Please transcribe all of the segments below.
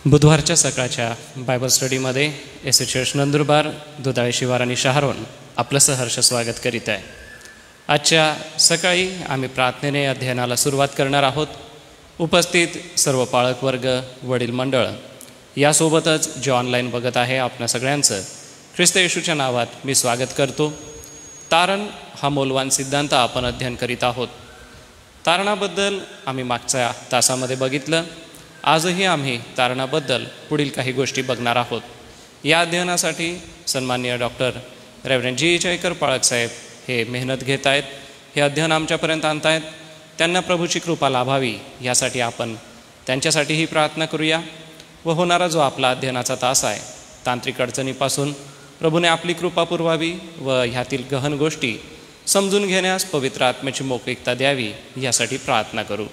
बुधवारच्या सकाळच्या बायबल स्टडीमध्ये S church Nandurbar, Dudhale शिवार आणि शहारोन आपलं सहर्ष स्वागत करीत आहे. आजच्या सकाळी आम्ही प्रार्थनेने अध्ययनाला सुरुवात करणार आहोत. उपस्थित सर्व पाळक वर्ग, वडील मंडळ यासोबतच जे ऑनलाईन बघत आहे आपल्या सगळ्यांचं ख्रिस्त येशूच्या नावात मी स्वागत करतो. तारण हा मौल्यवान सिद्धांत आपण अध्ययन करीत आहोत. तारणाबद्दल आम्ही मागच्या तासामध्ये बघितलं. आजही आम्ही तारणाबद्दल पुढील काही गोष्टी बघणार आहोत. या अध्ययनासाठी सन्माननीय डॉक्टर रेव्हरंड जी जयकर पाळक साहेब हे मेहनत घेत आहेत. हे अध्ययन आमच्यापर्यंत आणत आहेत. त्यांना प्रभूची कृपा लाभावी यासाठी आपण त्यांच्यासाठीही प्रार्थना करूया. व होणारा जो आपला अध्ययनाचा तास आहे, तांत्रिक अडचणीपासून प्रभूने आपली कृपा पुरवावी व ह्यातील गहन गोष्टी समजून घेण्यास पवित्र आत्म्याची मोकळीकता द्यावी यासाठी प्रार्थना करू.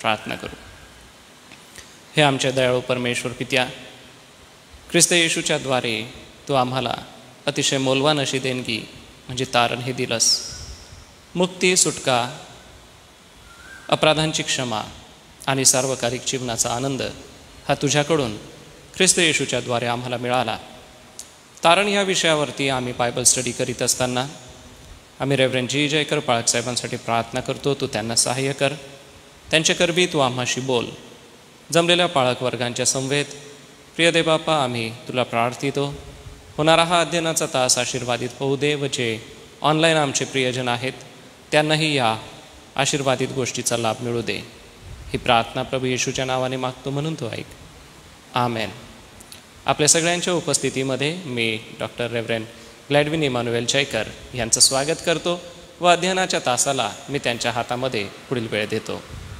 हे आमच्या दयाळू परमेश्वर पित्या, ख्रिस्त येशूच्या द्वारे तू आम्हाला अतिशय मौल्यवान अशी देणगी म्हणजे तारण हे दिलंस. मुक्ती, सुटका, अपराधांची क्षमा आणि सार्वकालिक जीवनाचा आनंद हा तुझ्याकडून ख्रिस्त येशूच्या द्वारे आम्हाला मिळाला. तारण ह्या विषयावरती आम्ही बायबल स्टडी करीत असताना आम्ही रेव्हरंड जी जयकर पाळक साहेबांसाठी प्रार्थना करतो. तू त्यांना सहाय्य कर. त्यांच्या करबी तू आम्हाशी बोल. जमलेल्या पाळक वर्गांच्या समवेत प्रिय देवबापा, आम्ही तुला प्रार्थितो. होणारा हा अध्ययनाचा तास आशीर्वादित होऊ दे व जे ऑनलाईन आमचे प्रियजन आहेत त्यांनाही या आशीर्वादित गोष्टीचा लाभ मिळू दे. ही प्रार्थना प्रभू येशूच्या नावाने मागतो म्हणून तो ऐक. आमेन. आपल्या सगळ्यांच्या उपस्थितीमध्ये मी doctor reverend Gladwin Emmanuel Jaykar यांचं स्वागत करतो व अध्ययनाच्या तासाला मी त्यांच्या हातामध्ये पुढील वेळ देतो.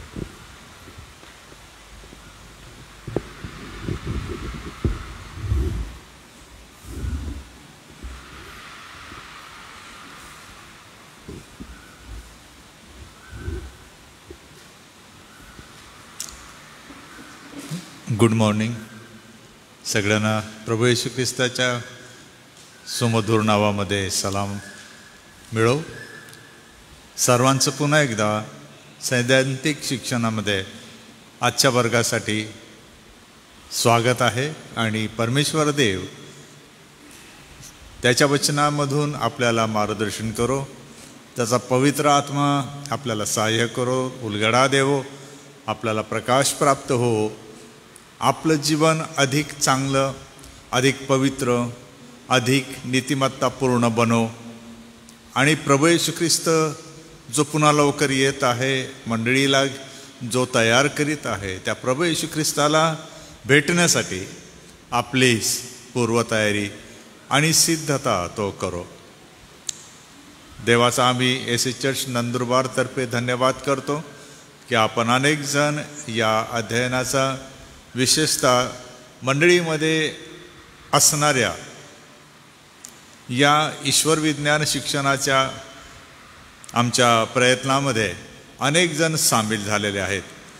गुड मॉर्निंग सगळ्यांना. प्रभू येशू ख्रिस्ताच्या सुमधुर नावामध्ये सलाम मिळो. सर्वांचं पुन्हा एकदा सैद्धांतिक शिक्षणामध्ये आजच्या वर्गासाठी स्वागत आहे. आणि परमेश्वर देव त्याच्या वचनामधून आपल्याला मार्गदर्शन करो. त्याचा पवित्र आत्मा आपल्याला सहाय्य करो, उलगडा देवो, आपल्याला प्रकाश प्राप्त हो. आपलं जीवन अधिक चांगलं, अधिक पवित्र, अधिक नीतिमत्तापूर्ण बनो. आणि प्रभू येशू ख्रिस्त जो पुन्हा लवकर येत आहे, मंडळीला जो तयार करीत आहे, त्या प्रभू येशू ख्रिस्ताला भेटण्यासाठी आपली पूर्वतयारी आणि सिद्धता तो करो. देवाचा आम्ही एस चर्च नंदुरबारतर्फे धन्यवाद करतो की आपण अनेक जण या अध्ययनाचा, विशेषतः मंडळीमध्ये असणाऱ्या या ईश्वर विज्ञान शिक्षणाच्या आमच्या प्रयत्नामध्ये अनेक जण सामील झालेले आहेत.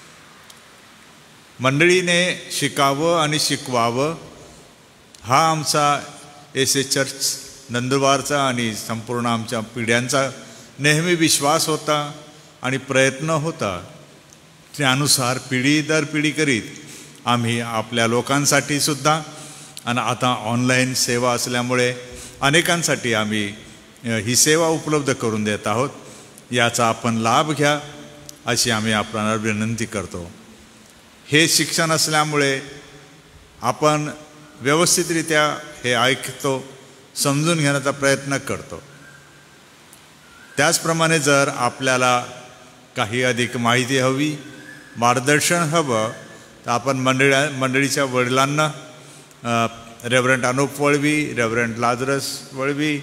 मंडळीने शिकावं आणि शिकवावं हा आमचा एस चर्च नंदुरबारचा आणि संपूर्ण आमच्या पिढ्यांचा नेहमी विश्वास होता आणि प्रयत्न होता. त्यानुसार पिढी दर पिढी करीत आम्ही आपल्या लोकांसाठी सुद्धा आणि आता ऑनलाईन सेवा असल्यामुळे अनेकांसाठी आम्ही ही सेवा उपलब्ध करून देत आहोत. याचा आपण लाभ घ्या अशी आम्ही आपल्याला विनंती करतो. हे शिक्षण असल्यामुळे आपण व्यवस्थितरित्या हे ऐकतो, समजून घेण्याचा प्रयत्न करतो. त्याचप्रमाणे जर आपल्याला काही अधिक माहिती हवी, मार्गदर्शन हवं, तर आपण मंडळीच्या वडिलांना reverend Anup Valvi, reverend Lazarus Valvi,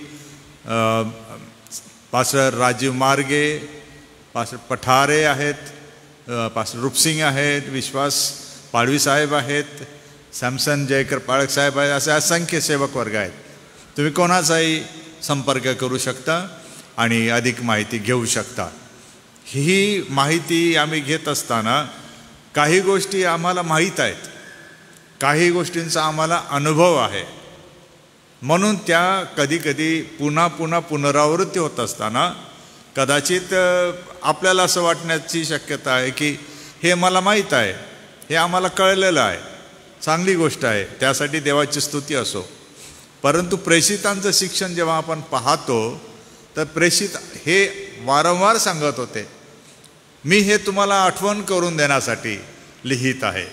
pastor Rajiv Marge, pastor Pathare आहेत, पास्टर रूपसिंग आहेत, विश्वास पाडवी साहेब आहेत, सॅमसन जयकर पाळक साहेब आहेत, असे असंख्य सेवक वर्ग आहेत. तुम्ही कोणाचाही संपर्क करू शकता आणि अधिक माहिती घेऊ शकता. ही माहिती आम्ही घेत असताना काही गोष्टी आम्हाला माहीत आहेत, काही गोष्टींचा आम्हाला अनुभव आहे, म्हणून त्या कधीकधी पुन्हा पुनरावृत्ती होत असताना कदाचित आपल्याला असं वाटण्याची शक्यता आहे की हे मला माहीत आहे, हे आम्हाला कळलेलं आहे, चांगली गोष्ट आहे, त्यासाठी देवाची स्तुती असो. परंतु प्रेषितांचं शिक्षण जेव्हा आपण पाहतो तर प्रेषित हे वारंवार सांगत होते, मी हे तुम्हाला आठवण करून देण्यासाठी लिहित आहे.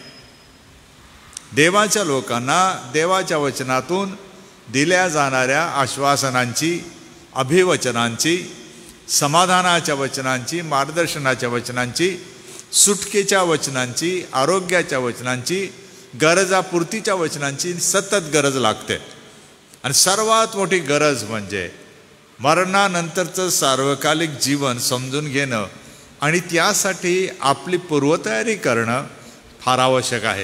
देवाच्या लोकांना देवाच्या वचनातून दिल्या जाणाऱ्या आश्वासनांची, अभिवचनांची, समाधानाच्या वचनांची, मार्गदर्शनाच्या वचनांची, सुटकेच्या वचनांची, आरोग्याच्या वचनांची, गरजापूर्तीच्या वचनांची सतत गरज लागते. आणि सर्वात मोठी गरज म्हणजे मरणानंतरचं सार्वकालिक जीवन समजून घेणं आणि त्यासाठी आपली पूर्वतयारी करणं फार आवश्यक आहे.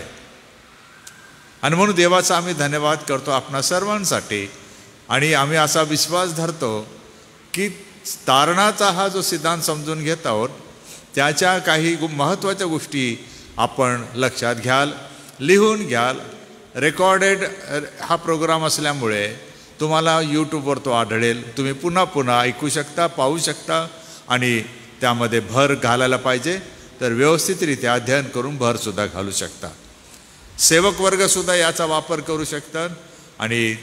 आणि म्हणून देवाचा आम्ही धन्यवाद करतो आपणा सर्वांसाठी. आणि आम्ही असा विश्वास धरतो की तारणाचा हा जो सिद्धांत समजून घेत आहोत त्याच्या काही महत्त्वाच्या गोष्टी आपण लक्षात घ्याल, लिहून घ्याल. रेकॉर्डेड हा प्रोग्राम असल्यामुळे तुम्हाला यूट्यूबवर तो आढळेल. तुम्ही पुन्हा पुन्हा ऐकू शकता, पाहू शकता आणि त्यामध्ये भर घालायला पाहिजे तर व्यवस्थितरित्या अध्ययन करून भरसुद्धा घालू शकता. सेवक वर्गसुद्धा याचा वापर करू शकतात. आणि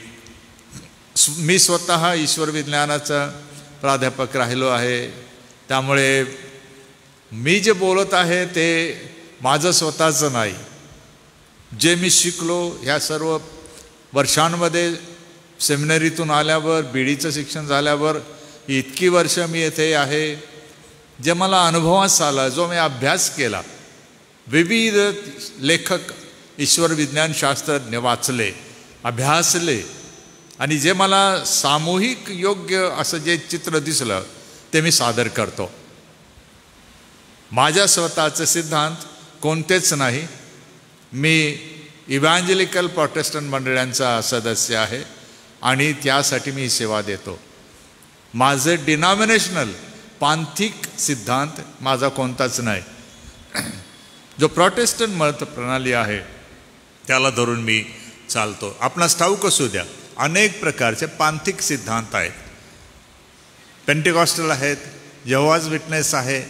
मी स्वतः ईश्वर विज्ञानाचा प्राध्यापक राहिलो आहे, त्यामुळे मी जे बोलत आहे ते माझं स्वतःचं नाही. जे मी शिकलो ह्या सर्व वर्षांमध्ये, सेमिनरीतून आल्यावर, बीडीचं शिक्षण झाल्यावर इतकी वर्ष मी येथे आहे, जे मला अनुभवास आला, जो मी अभ्यास केला, विविध लेखक, ईश्वर विज्ञान शास्त्रज्ञ वाचले, अभ्यासले आणि जे मला सामूहिक योग्य असं जे चित्र दिसलं ते मी सादर करतो. माझ्या स्वतःचे सिद्धांत कोणतेच नाही. मी इव्हँजेलिकल प्रोटेस्टंट मंडळांचा सदस्य आहे आणि त्यासाठी मी सेवा देतो. माझे डिनॉमिनेशनल पांथिक सिद्धांत माझा कोणताच नाही. जो प्रोटेस्टंट मत प्रणाली आहे त्याला धरून मी चालतो. आपणास ठाऊक असू द्या, अनेक प्रकारचे पांथिक सिद्धांत आहेत. पेंटिकॉस्टल आहेत, यहोवाज विटनेस आहे,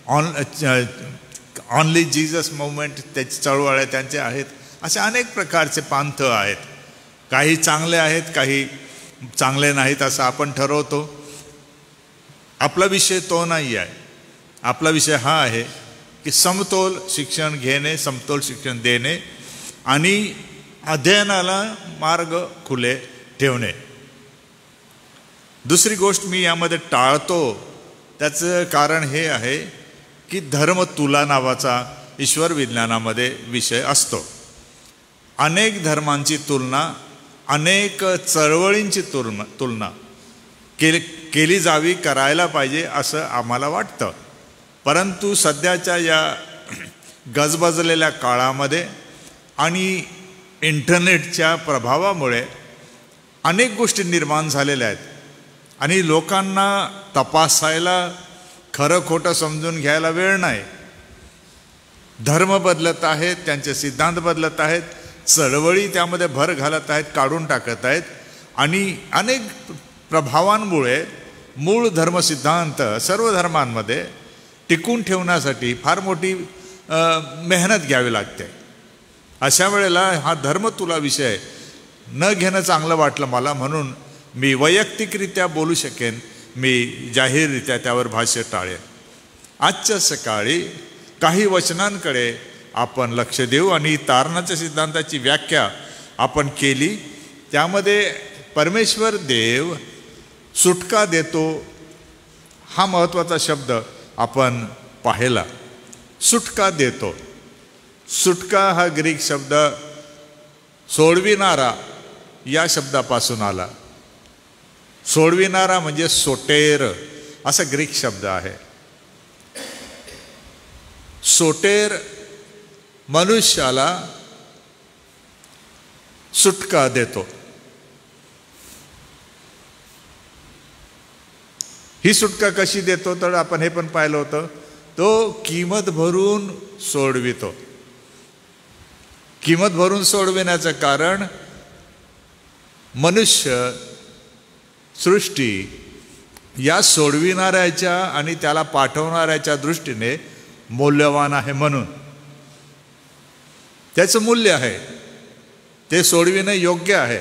ऑनली जीसस मूवमेंट त्याची चळवळ आहे, त्यांचे आहेत. असे अनेक प्रकारचे पंथ आहेत. काही चांगले आहेत, काही चांगले नाहीत असं आपण ठरवतो. आपला विषय तो नाही आहे. आपला विषय हा आहे की समतोल शिक्षण घेणे, समतोल शिक्षण देणे आणि अध्ययनाला मार्ग खुले ठेवणे. दुसरी गोष्ट मी यामध्ये टाळतो त्याचं कारण हे आहे की धर्म तुला नावाचा ईश्वर विज्ञानामध्ये विषय असतो. अनेक धर्मांची तुलना, अनेक चळवळींची तुलना केली जावी, करायला पाहिजे असं आम्हाला वाटतं. परंतु सध्याच्या या गजबजलेल्या काळामध्ये आणि इंटरनेटच्या प्रभावामुळे अनेक गोष्टी निर्माण झालेल्या आहेत आणि लोकांना तपासायला, खरं खोटं समजून घ्यायला वेळ नाही. धर्म बदलत आहेत, त्यांचे सिद्धांत बदलत आहेत, चळवळी त्यामध्ये भर घालत आहेत, काढून टाकत आहेत आणि अनेक प्रभावांमुळे मूळ धर्मसिद्धांत सर्व धर्मांमध्ये टिकून ठेवण्यासाठी फार मोठी मेहनत घ्यावी लागते. अशा वेळेला हा धर्म तुला विषय न घेणं चांगलं वाटलं मला, म्हणून मी वैयक्तिकरित्या बोलू शकेन, मी जाहीररित्या त्यावर भाष्य टाळेन. आजच्या सकाळी काही वचनांकडे आपण लक्ष देऊ आणि तारणाच्या सिद्धांताची व्याख्या आपण केली. त्यामध्ये परमेश्वर देव सुटका देतो हा महत्त्वाचा शब्द आपण पाहिला. सुटका देतो. सुटका हा ग्रीक शब्द सोडविणारा या शब्दापासून आला. सोडविणारा म्हणजे सोटेर असा ग्रीक शब्द आहे. सोटेर मनुष्याला सुटका देतो. ही सुटका कशी देतो तर आपण हे पण पाहिलं होतं, तो किंमत भरून सोडवितो. किंमत भरून सोडविण्याचं कारण मनुष्य सृष्टी या सोडविणाऱ्याच्या आणि त्याला पाठवणाऱ्याच्या दृष्टीने मौल्यवान आहे, म्हणून त्याचं मूल्य आहे. ते सोडविणं योग्य आहे.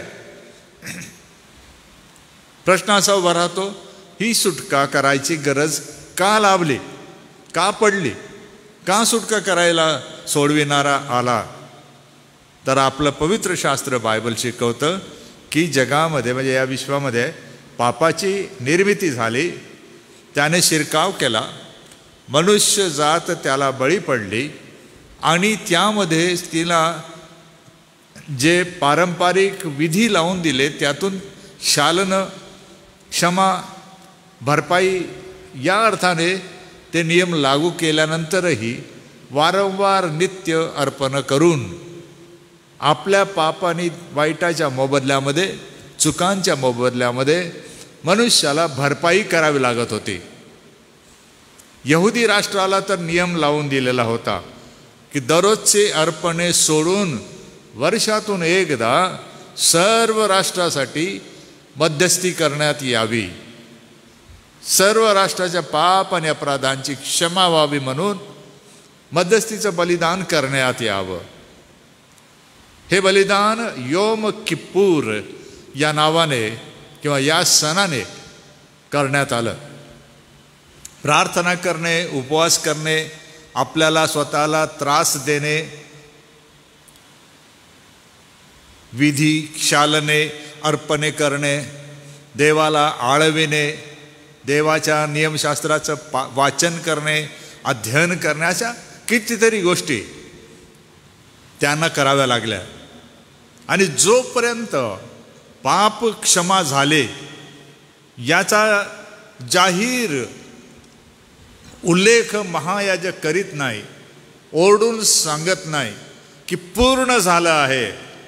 प्रश्न असा उभा राहतो, ही सुटका करायची गरज का लाभली, का पडली, का सुटका करायला सोडविणारा आला? तर आपलं पवित्र शास्त्र बायबल शिकवतं की जगामध्ये म्हणजे या विश्वामध्ये पापाची निर्मिती झाली, त्याने शिरकाव केला, मनुष्य जात त्याला बळी पडली आणि त्यामध्ये तिला जे पारंपरिक विधी लावून दिले त्यातून शालन, क्षमा, भरपाई या अर्थाने ते नियम लागू केल्यानंतरही वारंवार नित्य अर्पण करून आपल्या पापानी वाईटाच्या मोबदल्यामध्ये, चुकांच्या मोबदल्यामध्ये मनुष्याला भरपाई करावी लागत होती. यहुदी राष्ट्राला तर नियम लावून दिलेला होता की दररोजचे अर्पणे सोडून वर्षातून एकदा सर्व राष्ट्रासाठी मध्यस्थी करण्यात यावी, सर्व राष्ट्राच्या पाप आणि अपराधांची क्षमा व्हावी म्हणून मध्यस्थीचं बलिदान करण्यात यावं. हे बलिदान योम किप्पूर या नावाने किंवा या सणाने करण्यात आलं. प्रार्थना करणे, उपवास करणे, आपल्याला स्वतःला त्रास देणे, विधी, शालने, अर्पणे करणे, देवाला आळविणे, देवाच्या नियमशास्त्राचं वाचन करणे, अध्ययन करणे, अशा कितीतरी गोष्टी त्यांना कराव्या लागल्या. आणि जोपर्यंत पाप क्षमा झाले याचा जाहीर उल्लेख महायाजक करीत नाही, ओरडून सांगत नाही की पूर्ण झालं आहे,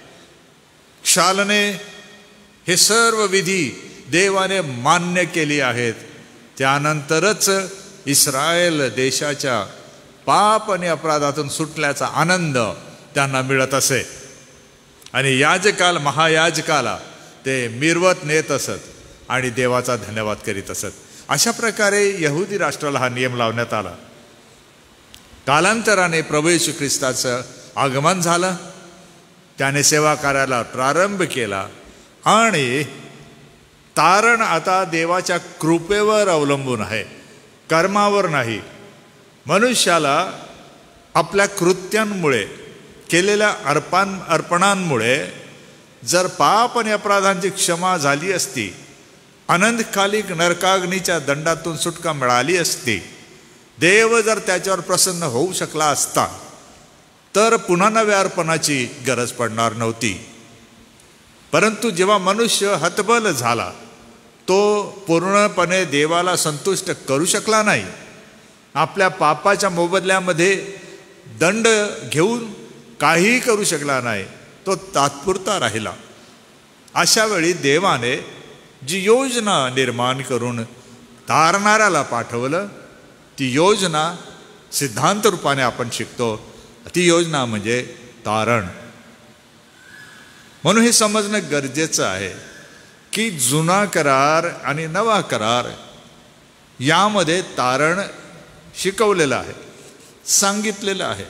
शालने हे सर्व विधी देवाने मान्य केली आहेत, त्यानंतरच इस्रायल देशाच्या पाप आणि अपराधातून सुटल्याचा आनंद त्यांना मिळत असे. आणि याजकाल महायाजकाला ते मिरवत नेत असत आणि देवाचा धन्यवाद करीत असत. अशा प्रकारे यहुदी राष्ट्राला हा नियम लावण्यात आला. कालांतराने प्रभू येशू ख्रिस्ताचं आगमन झालं, त्याने सेवा कार्याला प्रारंभ केला आणि तारण आता देवाच्या कृपेवर अवलंबून आहे, कर्मावर नाही. मनुष्याला आपल्या कृत्यांमुळे केलेल्या अर्पणांमुळे जर पाप आणि अपराधांची क्षमा झाली असती, अनंतकालिक नरकाग्नीच्या दंडातून सुटका मिळाली असती, देव जर त्याच्यावर प्रसन्न होऊ शकला असता, तर पुन्हा नव्या अर्पणाची गरज पडणार नव्हती. परंतु जेव्हा मनुष्य हतबल झाला, तो पूर्णपणे देवाला संतुष्ट करू शकला नाही, आपल्या पापाच्या मोबदल्यामध्ये दंड घेऊन काहीही करू शकला नाही, तो तात्पुरता राहिला. अशा वेळी देवाने जी योजना निर्माण करून तारणाऱ्याला पाठवलं, ती योजना सिद्धांत रूपाने आपण शिकतो. ती योजना म्हणजे तारण. म्हणून हे समजणं गरजेचं आहे की जुना करार आणि नवा करार यामध्ये तारण शिकवलेलं आहे, सांगितलेलं आहे.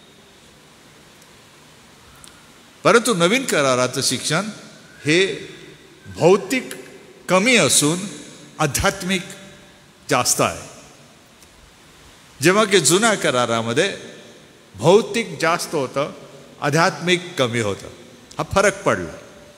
परंतु नवीन कराराचं शिक्षण हे भौतिक कमी असून आध्यात्मिक जास्त आहे. जेव्हा की जुन्या करारामध्ये भौतिक जास्त होतं, आध्यात्मिक कमी होतं. हा फरक पडला.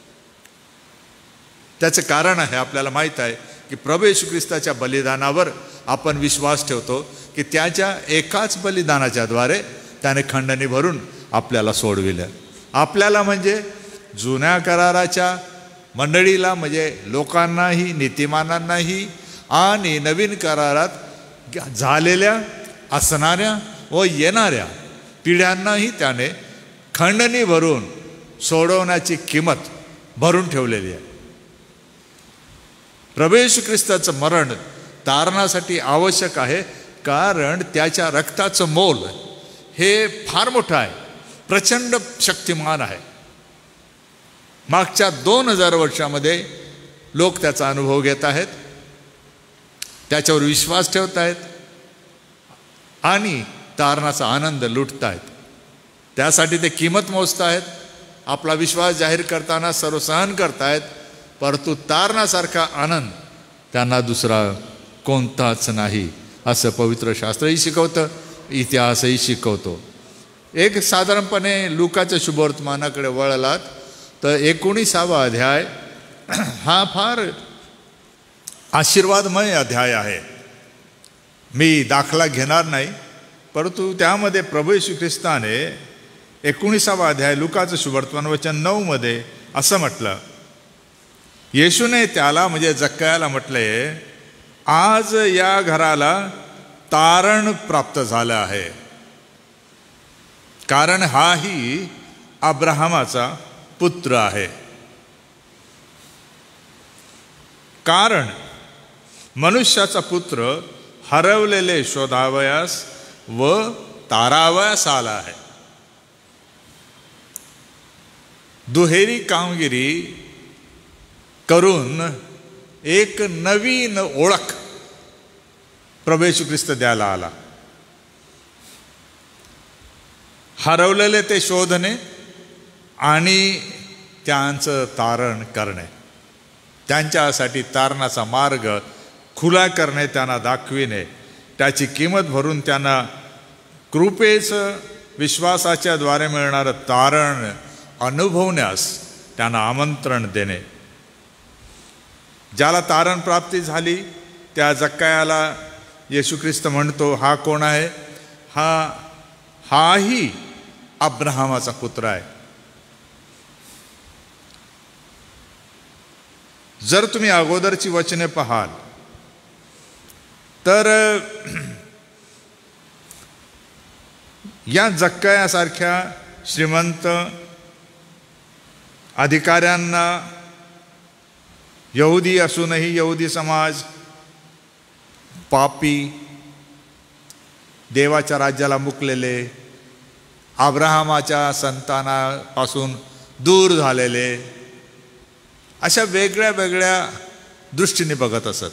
त्याचं कारण आहे, आपल्याला माहीत आहे की प्रभू येशू ख्रिस्ताच्या बलिदानावर आपण विश्वास ठेवतो की त्याच्या एकाच बलिदानाच्या द्वारे त्याने खंडणी भरून आपल्याला सोडविलं. आपल्याला म्हणजे जुन्या कराराच्या मंडळीला, म्हणजे लोकांनाही, नीतिमानांनाही आणि नवीन करारात झालेल्या, असणाऱ्या व येणाऱ्या पिढ्यांनाही त्याने खंडणी भरून सोडवण्याची किंमत भरून ठेवलेली आहे. प्रभू येशू ख्रिस्ताचं मरण तारणासाठी आवश्यक आहे, कारण त्याच्या रक्ताचं मोल हे फार मोठं आहे, प्रचंड शक्तिमान आहे. मागच्या 2000 वर्षामध्ये लोक त्याचा अनुभव घेत आहेत, त्याच्यावर विश्वास ठेवत आहेत आणि तारणाचा आनंद लुटत आहेत. त्यासाठी ते किंमत मोजत आहेत आपला विश्वास जाहीर करताना सर्व सहन करतायत, परंतु तारणासारखा आनंद त्यांना दुसरा कोणताच नाही असं पवित्र शास्त्रही शिकवतं, इतिहासही शिकवतो. एक साधारणपणे लुकाच्या शुभवर्तमानाकडे वळलात तर 19वा अध्याय हा फार आशीर्वादमय अध्याय आहे. मी दाखला घेणार नाही, परंतु त्यामध्ये प्रभू येशू ख्रिस्ताने 19वा अध्याय लुकाचं शुभवर्तमान वचन 9 मध्ये असं म्हटलं, येशूने त्याला म्हणजे जक्कयाला म्हटले, आज या घराला तारण प्राप्त झालं आहे, कारण हाही अब्राहमाचा पुत्र आहे. कारण मनुष्याचा पुत्र हरवलेले शोधावयास व तारावयास आला आहे. दुहेरी कामगिरी करून एक नवीन ओळख प्रभू येशू ख्रिस्त द्यायला आला. हरवलेले ते शोधणे आणि त्यांचं तारण करणे, त्यांच्यासाठी तारणाचा मार्ग खुला करणे, त्यांना दाखविणे, त्याची किंमत भरून त्यांना कृपेचं विश्वासाच्या द्वारे मिळणारं तारण अनुभवण्यास त्यांना आमंत्रण देणे. ज्याला तारण प्राप्ती झाली त्या जक्कयाला येशू ख्रिस्त म्हणतो, हा कोण आहे? हाही अब्राहमाचा पुत्र आहे. जर तुम्ही अगोदरची वचने पाहाल तर या जक्कयासारख्या श्रीमंत अधिकाऱ्यांना, यहुदी असूनही यहुदी समाज पापी, देवाच्या राज्याला मुकलेले, अब्राहमाच्या संतानापासून दूर झालेले, अशा वेगळ्या वेगळ्या दृष्टीने बघत असत.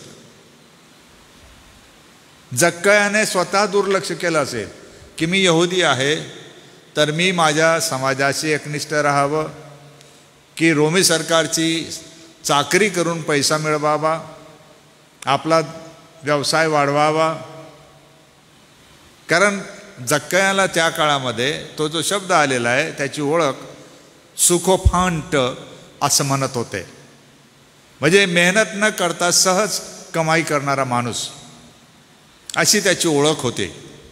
जक्कयाने स्वतः दुर्लक्ष केलं असेल की मी यहुदी आहे तर मी माझ्या समाजाशी एकनिष्ठ राहावं, की रोमी सरकारची चाकरी करून पैसा मिळवावा, आपला व्यवसाय वाढवावा. कारण जक्कयाला त्या काळामध्ये तो जो शब्द आलेला आहे त्याची ओळख सुखोफांट असं म्हणत होते, म्हणजे मेहनत न करता सहज कमाई करणारा माणूस, अशी त्याची ओळख होती.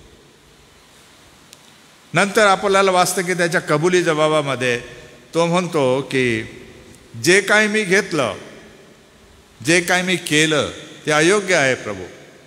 नंतर आपल्याला वाचतं की त्याच्या कबुली जबाबामध्ये तो म्हणतो की जे काय मी घेतलं, जे काय मी केलं ते अयोग्य आहे प्रभू,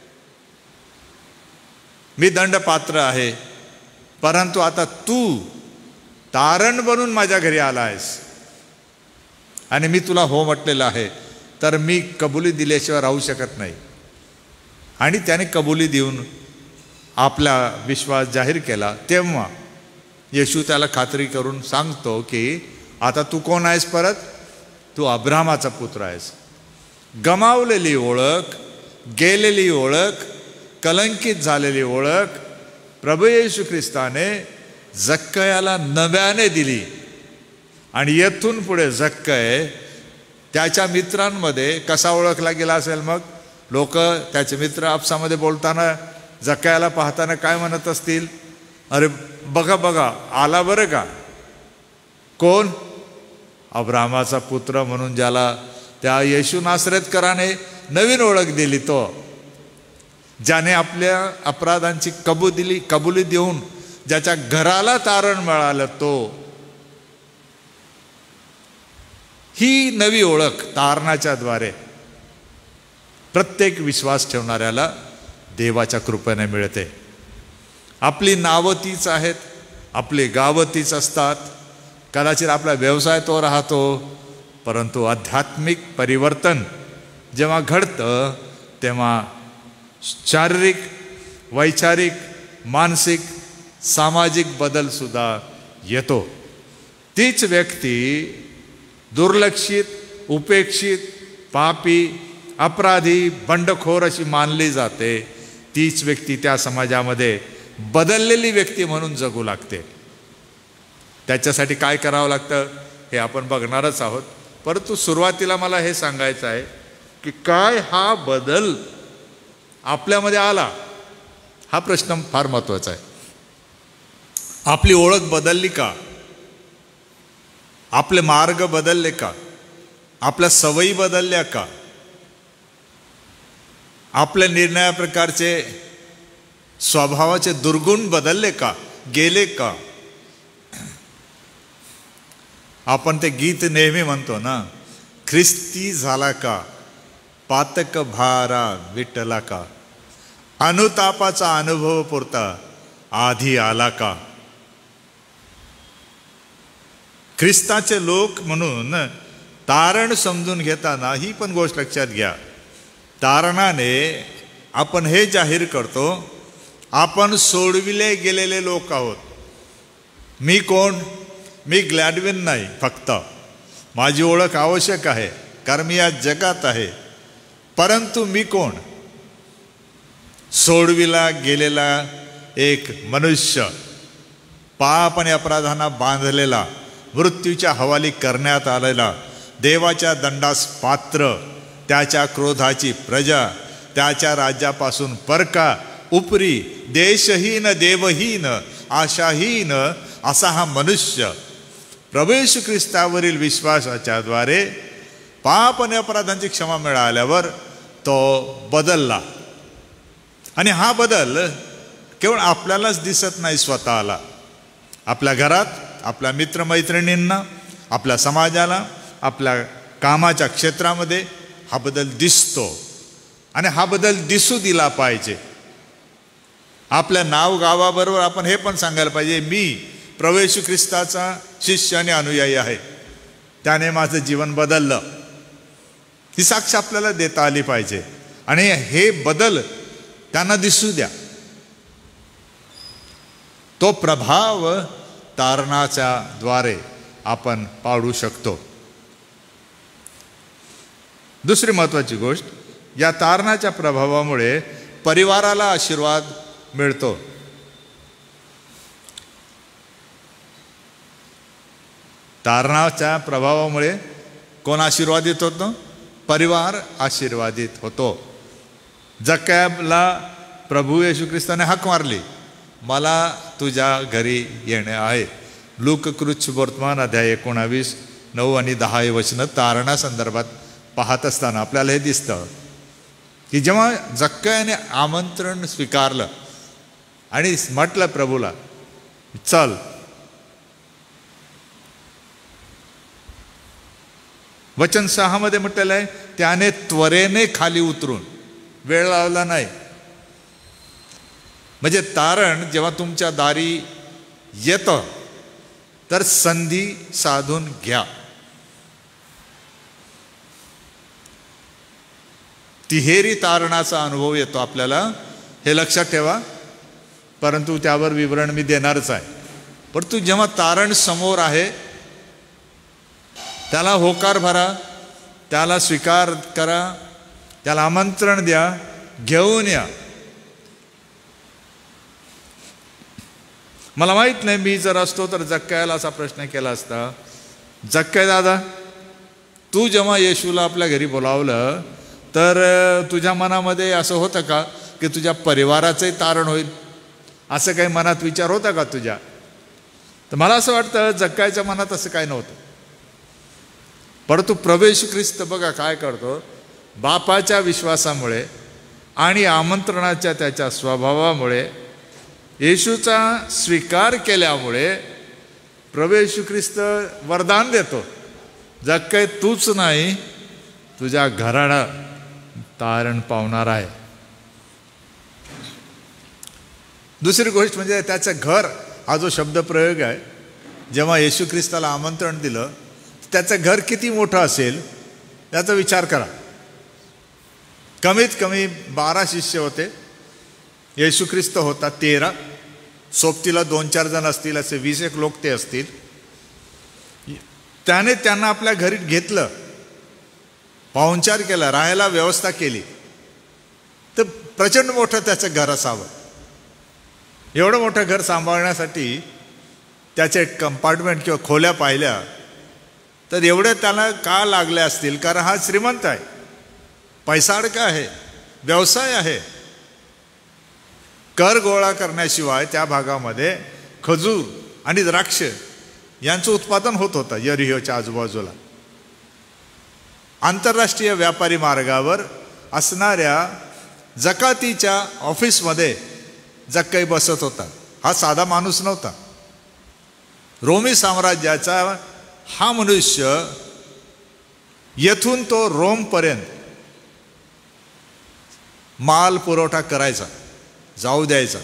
मी दंडपात्र आहे, परंतु आता तू तारण बनून माझ्या घरी आला आहेस आणि मी तुला हो म्हटलेलं आहे, तर मी कबुली दिल्याशिवाय राहू शकत नाही. आणि त्याने कबुली देऊन आपला विश्वास जाहीर केला. तेव्हा येशू त्याला खात्री करून सांगतो की आता तू कोण आहेस? परत तू अब्राहमाचा पुत्र आहेस. गमावलेली ओळख, गेलेली ओळख, कलंकित झालेली ओळख प्रभू येशू ख्रिस्ताने जक्कयाला नव्याने दिली. आणि येथून पुढे जक्कय त्याच्या मित्रांमध्ये कसा ओळखला गेला असेल? मग लोक त्याचे मित्र आपसामध्ये बोलताना जक्कयाला पाहताना काय म्हणत असतील? अरे बघा बघा, आला बरं का, कोण? अब्राहमाचा पुत्र म्हणून ज्याला त्या येशू नासरेतकराने नवीन ओळख दिली, तो ज्याने आपल्या अपराधांची कबुली देऊन ज्याच्या घराला तारण मिळालं, तो. ही नवी ओळख तारणाच्या द्वारे प्रत्येक विश्वास ठेवणाऱ्याला देवाच्या कृपेने मिळते. आपली नावं तीच आहेत, आपली गावं तीच असतात, कदाचित आपला व्यवसाय तो राहतो, परंतु आध्यात्मिक परिवर्तन जेव्हा घडतं तेव्हा शारीरिक, वैचारिक, मानसिक, सामाजिक बदलसुद्धा येतो. तीच व्यक्ती दुर्लक्षित, उपेक्षित, पापी, अपराधी, बंडखोर अशी मानली जाते. तीच व्यक्ती त्या समाजामध्ये बदललेली व्यक्ती म्हणून जगू लागते. त्याच्यासाठी काय करावं लागतं? हे आपण बघणारच आहोत. परंतु सुरुवातीला मला हे सांगायचं आहे की काय हा बदल आपल्यामध्ये आला, हा प्रश्न फार महत्त्वाचा आहे. आपली ओळख बदलली का? आपले मार्ग बदलले का? आपल्या सवयी बदलल्या का? आपल्या निर्णया प्रकारचे स्वभावाचे दुर्गुण बदलले का, गेले का? आपण ते गीत नेहमी म्हणतो ना, ख्रिस्ती झाला का, पातक भारा विटला का, अनुतापाचा अनुभव पुरता आधी आला का. ख्रिस्ताचे लोक म्हणून तारण समजून घेताना ही पण गोष्ट लक्षात घ्या. तारणाने आपण हे जाहीर करतो, आपण सोडविले गेलेले लोक आहोत. मी कोण? मी ग्लॅडविन नाही. फक्त माझी ओळख आवश्यक आहे कारण मी या जगात आहे. परंतु मी कोण? सोडविला गेलेला एक मनुष्य, पाप आणि अपराधांना बांधलेला, मृत्यूच्या हवाली करण्यात आलेला, देवाच्या दंडास पात्र, त्याच्या क्रोधाची प्रजा, त्याच्या राज्यापासून परका, उपरी, देशहीन, देवहीन, आशाहीन असा हा मनुष्य प्रभू येशू ख्रिस्तावरील विश्वासाच्याद्वारे पाप आणि अपराधांची क्षमा मिळाल्यावर तो बदलला. आणि हा बदल केवळ आपल्यालाच दिसत नाही, स्वतःला, आपल्या घरात, आपल्या मित्रमैत्रिणींना, आपल्या समाजाला, आपल्या कामाच्या क्षेत्रामध्ये हा बदल दिसतो. आणि हा बदल दिसू दिला पाहिजे. आपल्या नाव गावाबरोबर आपण हे पण सांगायला पाहिजे, मी प्रभू येशू ख्रिस्ताचा शिष्य आणि अनुयायी आहे, त्याने माझं जीवन बदललं. ही साक्ष आपल्याला देता आली पाहिजे. आणि हे बदल त्यांना दिसू द्या. तो प्रभाव तारणाच्या द्वारे आपण पाडू शकतो. दुसरी महत्त्वाची गोष्ट, या तारणाच्या प्रभावामुळे परिवाराला आशीर्वाद मिळतो. तारणाच्या प्रभावामुळे कोण आशीर्वादित होतो? परिवार आशीर्वादित होतो. जक्कयाला प्रभू येशू ख्रिस्ताने हाक मारली, मला तुझ्या घरी येणे आहे. लूककृत वर्तमान अध्याय 19, 9 आणि 10 हे वचनं तारणा संदर्भात पाहत असताना आपल्याला हे दिसतं की जेव्हा जक्कयाने आमंत्रण स्वीकारलं आणि म्हटलं प्रभूला, चल, वचन 6 मध्ये म्हटलेलं आहे, त्याने त्वरेने खाली उतरून, वेळ लावला नाही. म्हणजे तारण जेव्हा तुमच्या दारी येतं तर संधी साधून घ्या. तिहेरी तारणाचा अनुभव येतो आपल्याला, हे लक्षात ठेवा. परंतु त्यावर विवरण मी देणारच आहे. परंतु जेव्हा तारण समोर आहे त्याला होकार भरा, त्याला स्वीकार करा, त्याला आमंत्रण द्या, घेऊन या. मला माहीत नाही, मी जर असतो तर जक्कयाला असा प्रश्न केला असता, जक्कया दादा, तू जेव्हा येशूला आपल्या घरी बोलावलं तर तुझ्या मनामध्ये असं होतं का की तुझ्या परिवाराचंही तारण होईल, असं काही मनात विचार होता का तुझ्या? तर मला असं वाटतं जक्कयाच्या मनात असं काय नव्हतं. परंतु प्रभू येशू ख्रिस्त बघा काय करतो, बापाच्या विश्वासामुळे आणि आमंत्रणाच्या त्याच्या स्वभावामुळे, येशूचा स्वीकार केल्यामुळे प्रभू येशू ख्रिस्त वरदान देतो, जक्कया तूच नाही, तुझ्या घराला तारण पावणार आहे. दुसरी गोष्ट म्हणजे त्याचं घर, हा जो शब्दप्रयोग आहे, जेव्हा येशू ख्रिस्ताला आमंत्रण दिलं, त्याचं घर किती मोठं असेल याचा विचार करा. कमीत कमी 12 शिष्य होते, येशू ख्रिस्त होता 13, सोबतीला 2-4 जण असतील, असे 20 लोक ते असतील. त्याने त्यांना आपल्या घरी घेतलं, पाहुणचार केला, राहायला व्यवस्था केली. तर प्रचंड मोठं त्याचं घर असावं. एवढं मोठं घर सांभाळण्यासाठी त्याचे कंपार्टमेंट किंवा खोल्या पाहिल्या तर एवढे त्याला का लागले असतील? कारण हा श्रीमंत आहे, पैसाडका आहे, व्यवसाय आहे. कर गोळा करण्याशिवाय त्या भागामध्ये खजूर आणि द्राक्ष यांचं उत्पादन होत होतं यरिहोच्या आजूबाजूला. आंतरराष्ट्रीय व्यापारी मार्गावर असणाऱ्या जकातीच्या ऑफिसमध्ये जक्कई बसत होता. हा साधा माणूस नव्हता. रोमी साम्राज्याचा हा मनुष्य येथून तो रोमपर्यंत माल पुरवठा करायचा, जाऊ द्यायचा.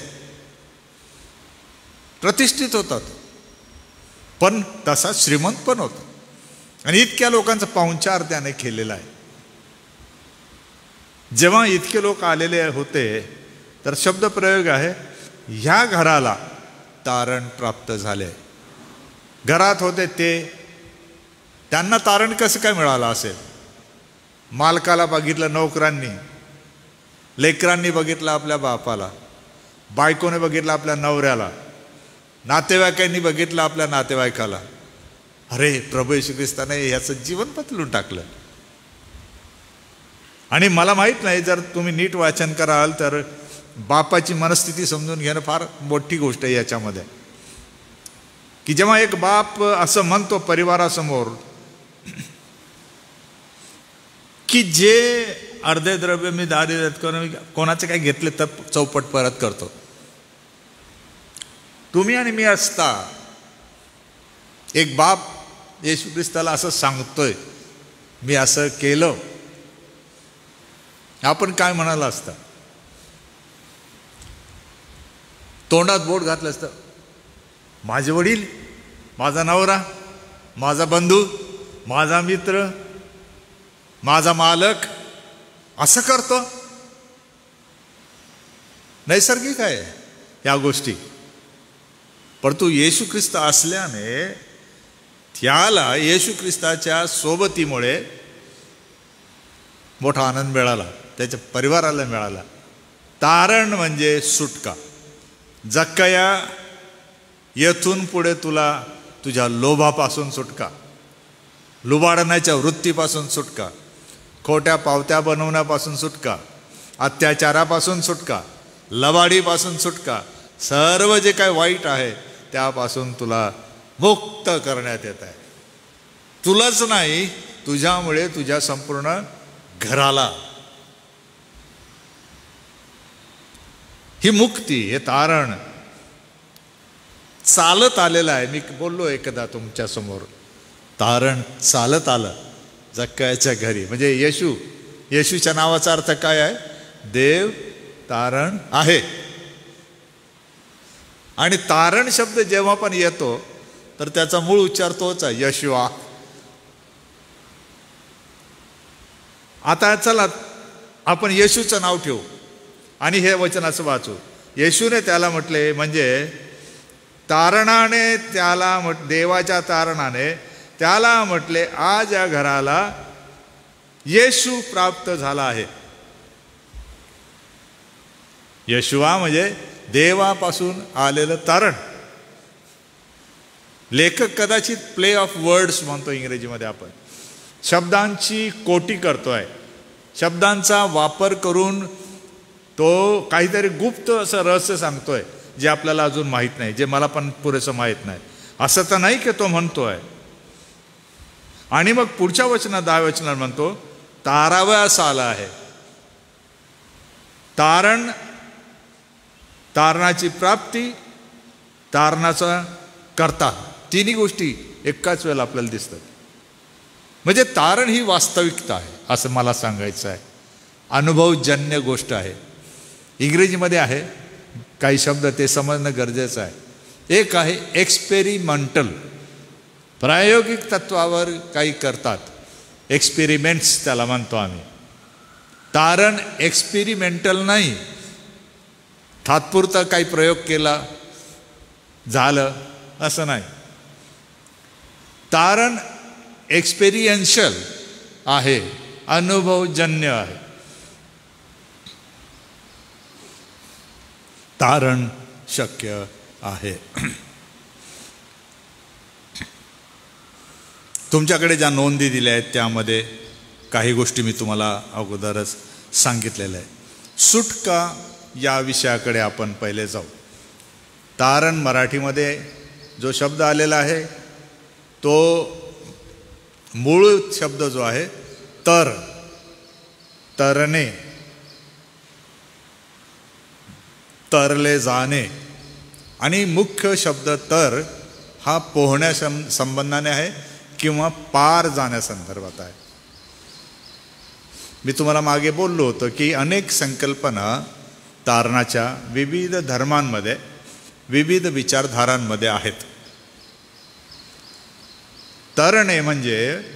प्रतिष्ठित होता तो, पण तसा श्रीमंत पण होता. आणि इतक्या लोकांचा पाहुणचार त्याने केलेला आहे. जेव्हा इतके लोक आलेले होते तर शब्दप्रयोग आहे, ह्या घराला तारण प्राप्त झाले. घरात होते ते, त्यांना तारण कसं काय मिळालं असेल? मालकाला बघितलं नोकरांनी, लेकरांनी बघितलं आपल्या बापाला, बायकोने बघितलं आपल्या नवऱ्याला, नातेवाईकांनी बघितलं आपल्या नातेवाईकाला. अरे प्रभू येशू ख्रिस्ताने ह्याचं जीवन बदलून टाकलं. आणि मला माहीत नाही, जर तुम्ही नीट वाचन कराल तर बापाची मनस्थिती समजून घेणं फार मोठी गोष्ट आहे याच्यामध्ये. की जेव्हा एक बाप असं म्हणतो परिवारासमोर की जे अर्धे द्रव्य मी दारी करून कोणाचे काय घेतले तर चौपट परत करतो. तुम्ही आणि मी असता एक बाप येशू ख्रिस्ताला असं सांगतोय, मी असं केलं, आपण काय म्हणाला असता? तोंडात बोट घातलं असतं. माझे वडील, माझा नवरा, माझा बंधू, माझा मित्र, माझा मालक असं करतो. नैसर्गिक आहे या गोष्टी. परंतु येशू ख्रिस्त असल्याने त्याला येशू ख्रिस्ताच्या सोबतीमुळे मोठा आनंद मिळाला, त्याच्या परिवाराला मिळाला. तारण म्हणजे सुटका. जक्कया, येथून पुढे तुला तुझ्या लोभापासून सुटका, लुबाडण्याच्या वृत्तीपासून सुटका, खोट्या पावत्या बनवण्यापासून सुटका, अत्याचारापासून सुटका, लबाडीपासून सुटका, सर्व जे काय वाईट आहे त्यापासून तुला मुक्त करण्यात येत आहे. तुलाच नाही, तुझ्यामुळे तुझ्या संपूर्ण घराला. ही मुक्ती, हे तारण चालत आलेलं आहे. मी बोललो एकदा तुमच्या समोर, तारण चालत आलं जक्कयाच्या घरी. म्हणजे येशूच्या नावाचा अर्थ काय आहे? देव तारण आहे. आणि तारण शब्द जेव्हा पण येतो तर त्याचा मूळ उच्चार तोच आहे, यशुआ. आता चला आपण येशूचं नाव ठेवू आणि हे वचनाचं वाचू. येशूने त्याला म्हटले, म्हणजे तारणाने त्याला देवाच्या तारणाने त्याला म्हटले, आज या घराला येशू प्राप्त झाला आहे. येशुआ म्हणजे देवापासून आलेलं तारण. लेखक कदाचित प्ले ऑफ वर्ड्स म्हणतो इंग्रजीमध्ये. आपण शब्दांची कोटी करतोय, शब्दांचा वापर करून तो काहीतरी गुप्त असं रहस्य सांगतोय जे आपल्याला अजून माहीत नाही, जे मला पण पुरेसं माहीत नाही. असं तर नाही की तो म्हणतोय. आणि मग पुढच्या वचनात 10 वचनात म्हणतो, तारावयास आला आहे. तारण, तारणाची प्राप्ती, तारणाचा करता, तिन्ही गोष्टी एकाच वेळेला आपल्याला दिसतात. म्हणजे तारण ही वास्तविकता आहे असं मला सांगायचं आहे. अनुभवजन्य गोष्ट आहे. इंग्रजीमध्ये आहे काही शब्द, ते समजणं गरजेचं आहे. एक आहे एक्सपेरिमेंटल, प्रायोगिक तत्वावर काही करतात, एक्सपेरिमेंट्स त्याला म्हणतो आम्ही. तारण एक्सपेरिमेंटल नाही, तात्पुरता काही प्रयोग केला झालं असं नाही. तारण एक्सपेरियन्शियल आहे, अनुभवजन्य आहे. तारण शक्य आहे. तुमच्याकडे ज्या नोंदी दिल्या आहेत त्यामध्ये काही गोष्टी मी तुम्हाला अगोदरच सांगितलेल्या आहे. सुटका या विषयाकडे आपण पहिले जाऊ. तारण मराठीमध्ये जो शब्द आलेला आहे तो मूळ शब्द जो आहे तरणे, तरले जाणे, आणि मुख्य शब्द तर हा पोहण्या संबंधाने आहे किंवा पार जाण्यासंदर्भात आहे. मी तुम्हाला मागे बोललो होतो की अनेक संकल्पना तारणाच्या विविध धर्मांमध्ये, विविध विचारधारांमध्ये आहेत. तरणे म्हणजे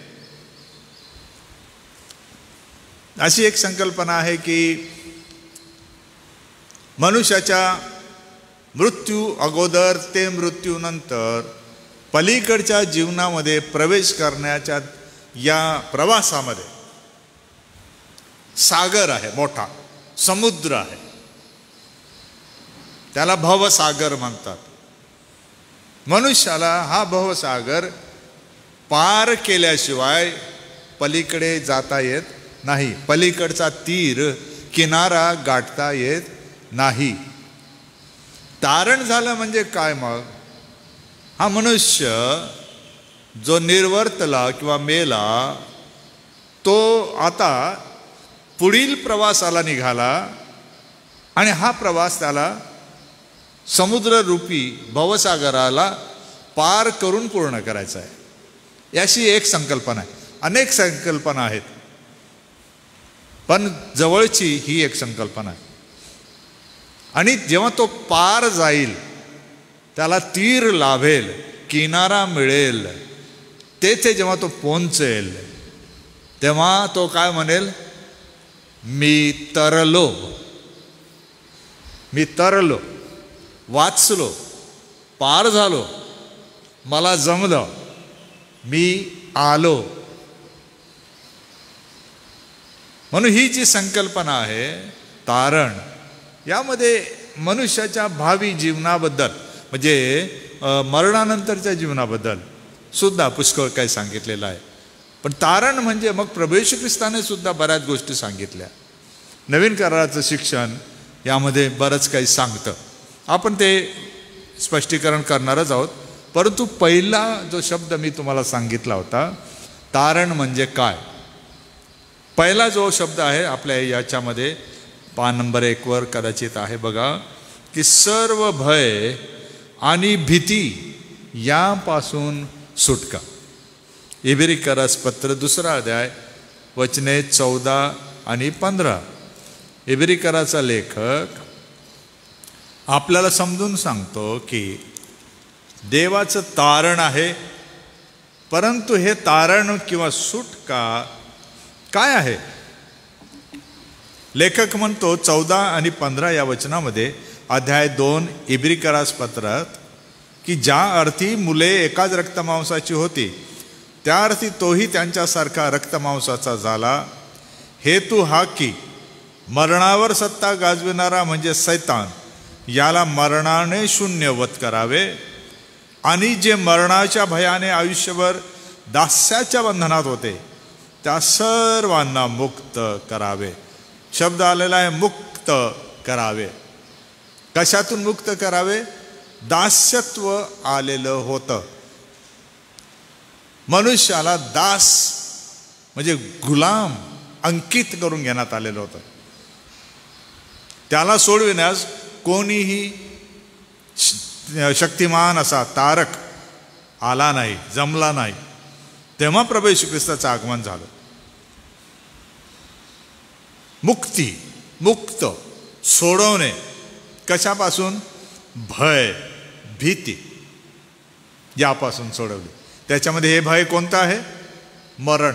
अशी एक संकल्पना आहे की मनुष्याच्या मृत्यू अगोदर ते मृत्यूनंतर पलीकडच्या जीवनामध्ये प्रवेश करण्याच्या या प्रवासामध्ये सागर आहे, मोठा समुद्र आहे, त्याला भवसागर म्हणतात. मनुष्याला हा भवसागर पार केल्याशिवाय पलीकडे जाता येत नाही, पलीकडचा तीर किनारा गाठता येत नाही. तारण झालं म्हणजे काय मग? हा मनुष्य जो निर्वर्तला किंवा मेला तो आता पुढील प्रवासाला निघाला आणि हा प्रवास त्याला समुद्ररूपी भवसागराला पार करून पूर्ण करायचा आहे. याशी एक संकल्पना आहे. अनेक संकल्पना आहेत पण जवळची ही एक संकल्पना आहे. आणि जेव्हा तो पार जाईल, त्याला तीर लाभेल, किनारा मिळेल, तेथे जेव्हा तो पोहोचेल तेव्हा तो काय म्हणेल? मी तरलो, मी तरलो, वाचलो, पार झालो, मला जमलं, मी आलो. म्हणून ही जी संकल्पना आहे तारण, यामध्ये मनुष्याच्या भावी जीवनाबद्दल म्हणजे मरणानंतरच्या जीवनाबद्दल सुद्धा पुष्कळ काही सांगितलेलं आहे. पण तारण म्हणजे मग प्रभू येशू ख्रिस्ताने सुद्धा बऱ्याच गोष्टी सांगितल्या. नवीन कराराचं शिक्षण यामध्ये बरंच काही सांगतं. आपण ते स्पष्टीकरण करणारच आहोत. परंतु पहिला जो शब्द मी तुम्हाला सांगितला होता, तारण म्हणजे काय, पहिला जो शब्द आहे आपल्या याच्यामध्ये पान नंबर 1 वर कदाचित आहे बघा, की सर्व भय आणि भीती यापासून सुटका. इब्रिकरास पत्र 2 अध्याय वचने 14 आणि 15. इब्रिकराचा लेखक आपल्याला समजून सांगतो की देवाचं तारण आहे, परंतु हे तारण किंवा सुटका काय आहे? लेखक म्हणतो 14 आणि 15 या वचनामध्ये अध्याय 2 इब्रिकरास पत्रात की ज्या अर्थी मुले एकाच रक्तमांसाची होती त्या अर्थी तोही त्यांच्यासारखा रक्तमांसाचा झाला. हेतू हा की मरणावर सत्ता गाजविणारा म्हणजे सैतान याला मरणाने शून्यवत करावे आणि जे मरणाच्या भयाने आयुष्यभर दास्याच्या बंधनात होते त्या सर्वांना मुक्त करावे. शब्द आलेला आहे मुक्त करावे. कशातून मुक्त करावे? दास्यत्व आलेलं होतं. मनुष्याला दास म्हणजे गुलाम अंकित करून घेण्यात आलेलं होतं. त्याला सोडविण्यास कोणीही शक्तिमान असा तारक आला नाही, जमला नाही. तेव्हा प्रभू येशू ख्रिस्ताचं आगमन झालं. मुक्ती, मुक्त, सोडवणे. कशापासून? भय, भीती यापासून सोडवली. त्याच्यामध्ये हे भय कोणतं आहे? मरण.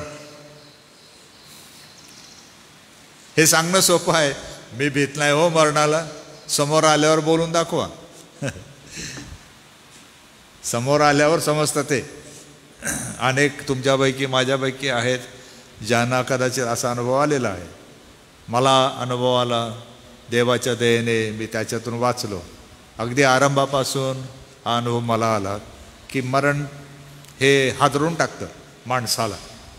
हे सांगणं सोपं आहे. मी भीत नाही हो मरणाला. समोर आल्यावर बोलून दाखवा. समोर आल्यावर समजतं ते. अनेक तुमच्यापैकी माझ्यापैकी आहेत ज्यांना कदाचित असा अनुभव आलेला आहे. मला अनुभव आला देवाच्या दयेने. मी त्याच्यातून वाचलो. अगदी आरंभापासून हा अनुभव मला आला की मरण हे हादरून टाकतं. माणसाला.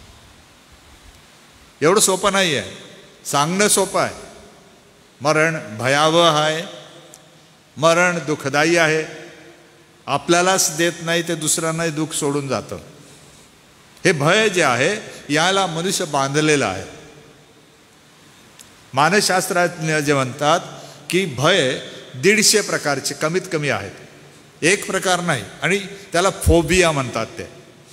एवढं सोपं नाही आहे, सांगणं सोपं आहे. मरण भयावह आहे, मरण दुःखदायी आहे. आपल्यालाच देत नाही ते दुसऱ्यांनाही दुःख सोडून जातं. हे भय जे आहे याला मनुष्य बांधलेला आहे. मानसशास्त्रज्ञ जे म्हणतात की भय 150 प्रकारचे कमीत कमी आहेत, एक प्रकार नाही. आणि त्याला फोबिया म्हणतात. ते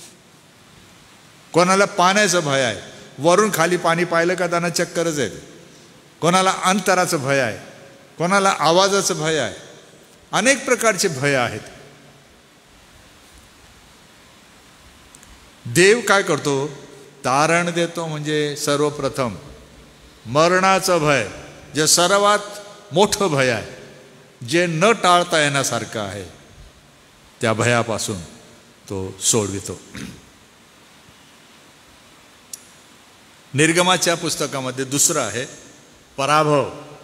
कोणाला पाण्याचं भय आहे, वरून खाली पाणी पाहिलं का त्यांना चक्करच येते. कोणाला अंतराचं भय आहे, कोणाला आवाजाचं भय आहे. अनेक प्रकारचे भय आहेत. देव काय करतो? तारण देतो. म्हणजे सर्वप्रथम मरणाचं भय, जे सर्वात मोठं भय आहे, जे न टाळता येण्यासारखं आहे, त्या भयापासून तो सोडवितो. निर्गमाच्या पुस्तकामध्ये दुसरं आहे पराभव.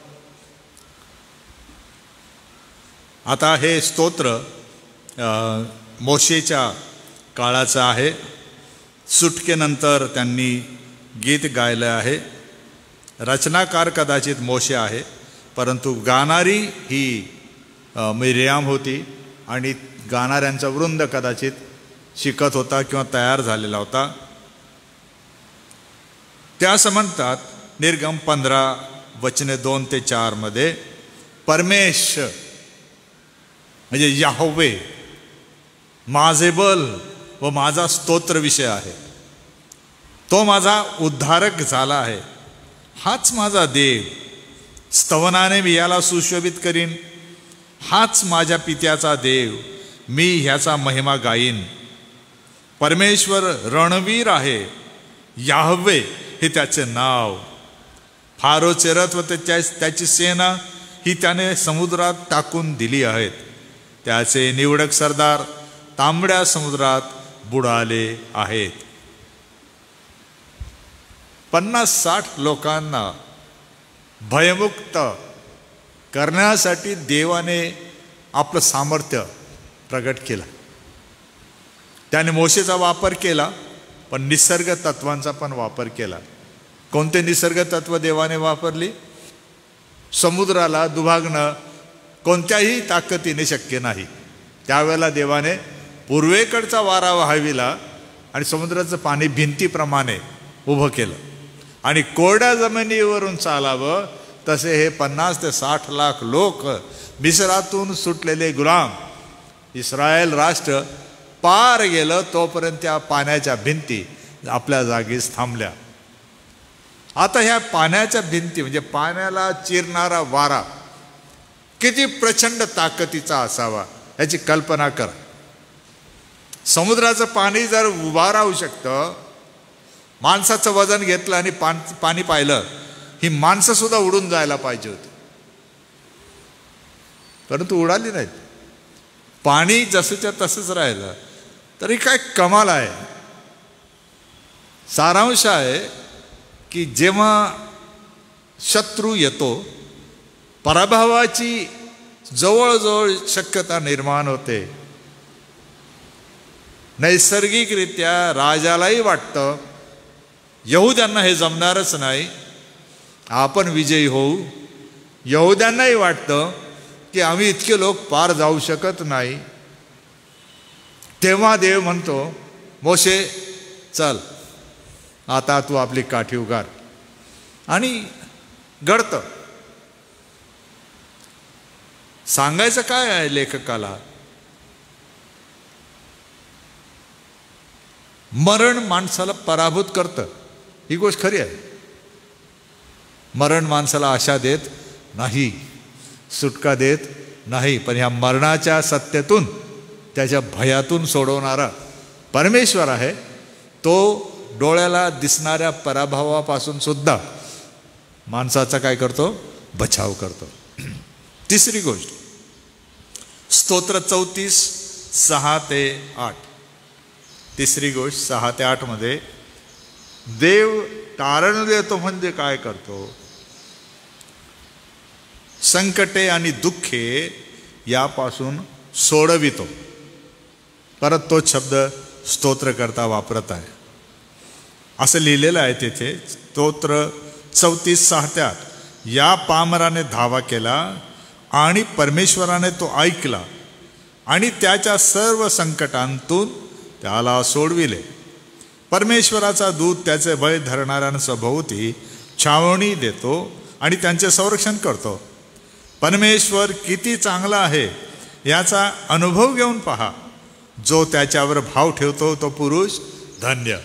आता हे स्तोत्र मोशेच्या काळाचं आहे. सुटकेनंतर त्यांनी गीत गायलं आहे. रचनाकार कदाचित मोशे आहे, परंतु गाणारी ही मिर्याम होती. आणि गाणाऱ्यांचा वृंद कदाचित शिकत होता किंवा तयार झालेला होता. त्या असं म्हणतात निर्गम 15:2-4 मध्ये, परमेश म्हणजे याहोवे माझे बल व माझा स्तोत्र विषय आहे. तो माझा उद्धारक झाला आहे. हाच माझा देव, स्तवनाने मी याला सुशोभित करीन. हाच माझ्या पित्याचा देव, मी ह्याचा महिमा गाईन. परमेश्वर रणवीर आहे, याहवे हे त्याचे नाव. फारोचे रथ व त्याची सेना ही त्याने समुद्रात टाकून दिली आहेत. त्याचे निवडक सरदार तांबड्या समुद्रात बुडाले आहेत. 50-60 लोकांना भयमुक्त करण्यासाठी देवाने आपलं सामर्थ्य प्रगट केलं. त्याने मोशेचा वापर केला, पण निसर्ग तत्वांचा पण वापर केला. कोणते निसर्ग तत्व देवाने वापरली? समुद्राला दुभागणं कोणत्याही ताकदीने शक्य नाही. त्यावेळेला देवाने पूर्वेकडचा वारा वाहविला आणि समुद्राचं पाणी भिंतीप्रमाणे उभं केलं. आणि कोरड्या जमिनीवरून चालावं तसे हे 50 ते 60 लाख लोक, मिस्रातून सुटलेले गुलाम, इस्रायल राष्ट्र पार गेलं तोपर्यंत त्या पाण्याच्या भिंती आपल्या जागीच थांबल्या. आता ह्या पाण्याच्या भिंती म्हणजे पाण्याला चिरणारा वारा किती प्रचंड ताकदीचा असावा याची कल्पना करा. समुद्राचं पाणी जर उभा राहू शकतं, माणसाचं वजन घेतलं आणि पाणी पाहिलं, ही माणसं सुद्धा उडून जायला पाहिजे होती, परंतु उडाली नाहीत. पाणी जसंच्या तसंच राहिलं. तरी काय कमाल आहे. सारांश आहे की जेव्हा शत्रू येतो, पराभवाची जवळजवळ शक्यता निर्माण होते. नैसर्गिकरित्या राजालाही वाटतं यहुद्यांना हे जमणारच नाही, आपण विजयी होऊ. यहुद्यांनाही वाटतं की आम्ही इतके लोक पार जाऊ शकत नाही. तेव्हा देव म्हणतो, मोशे चल आता तू आपली काठी उगार. आणि घडतं. सांगायचं काय आहे लेखकाला? मरण माणसाला पराभूत करतं, ही गोष्ट खरी आहे. मरण माणसाला आशा देत नाही, सुटका देत नाही, पण ह्या मरणाच्या सत्तेतून, त्याच्या भयातून सोडवणारा परमेश्वर आहे. तो डोळ्याला दिसणाऱ्या पराभवापासून सुद्धा माणसाचा काय करतो? बचाव करतो. तिसरी गोष्ट, स्तोत्र 34:6-8. तिसरी गोष्ट 6 ते 8 मध्ये देव तारण देतो म्हणजे काय करतो? संकटे आणि दुःखे यापासून सोडवितो. परत तो शब्द स्तोत्रकर्ता वापरत आहे. असं लिहिलेलं आहे तेथे. स्तोत्र 34:6. या पामराने धावा केला आणि परमेश्वराने तो ऐकला आणि त्याच्या सर्व संकटांतून त्याला सोडविले. परमेश्वराचा दूत त्याचे भय धरणाऱ्यांसभोवती छावणी देतो आणि त्यांचे संरक्षण करतो. परमेश्वर किती चांगला आहे याचा अनुभव घेऊन पहा. जो त्याच्यावर भाव ठेवतो तो पुरुष धन्य.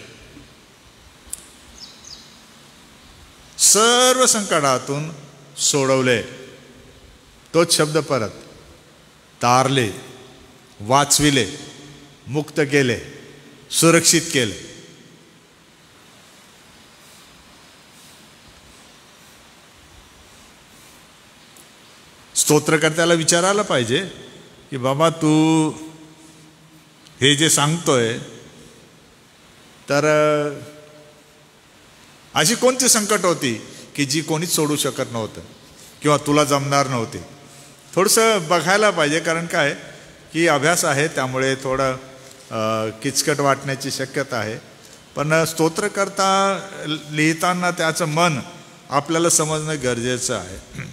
सर्व संकटातून सोडवले. तोच शब्द परत. तारले, वाचविले, मुक्त केले, सुरक्षित केले. स्तोत्रकर्त्याला विचारायला पाहिजे की बाबा तू हे जे सांगतोय तर अशी कोणती संकट होती की जी कोणीच सोडू शकत नव्हतं किंवा तुला जमणार नव्हती. थोडंसं बघायला पाहिजे. कारण काय की अभ्यास आहे त्यामुळे थोडं किचकट वाटण्याची शक्यता आहे. पण स्तोत्रकर्ता लिहिताना त्याचं मन आपल्याला समजणं गरजेचं आहे.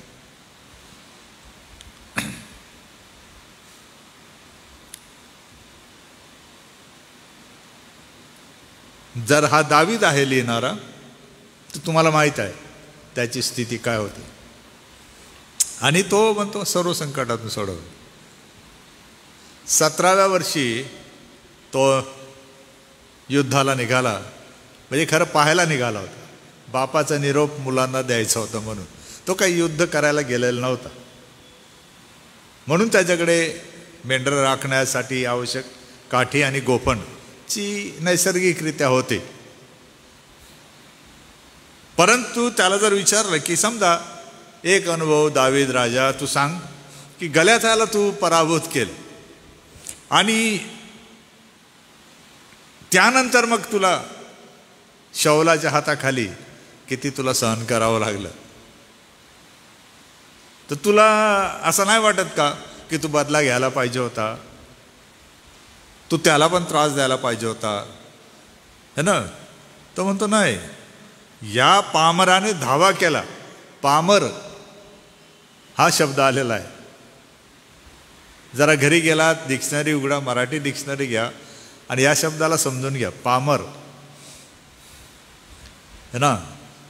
जर हा दावीद आहे लिहिणारा तर तुम्हाला माहीत आहे त्याची स्थिती काय होती. आणि तो म्हणतो सर्व संकटातून सोडवलं. 17व्या वर्षी तो युद्धाला निघाला. म्हणजे खरं पाहायला निघाला होता. बापाचा निरोप मुलांना द्यायचा होता म्हणून. तो काही युद्ध करायला गेलेला नव्हता. म्हणून त्याच्याकडे मेंढरं राखण्यासाठी आवश्यक काठी आणि गोफणची नैसर्गिकरित्या होते. परंतु त्याला जर विचारलं की समजा एक अनुभव दावीद राजा तू सांग की गल्याथाला तू पराभूत केलं आणि त्यानंतर मग तुला शौलाच्या हाताखाली किती तुला सहन करावं लागलं, तर तुला असं नाही वाटत का की तू बदला घ्यायला पाहिजे होता, तू त्याला पण त्रास द्यायला पाहिजे होता, है ना? तो म्हणतो नाही, या पामराने धावा केला. पामर हा शब्द आलेला आहे. जरा घरी गेला डिक्शनरी उघडा, मराठी डिक्शनरी घ्या आणि या शब्दाला समजून घ्या. पामर है ना,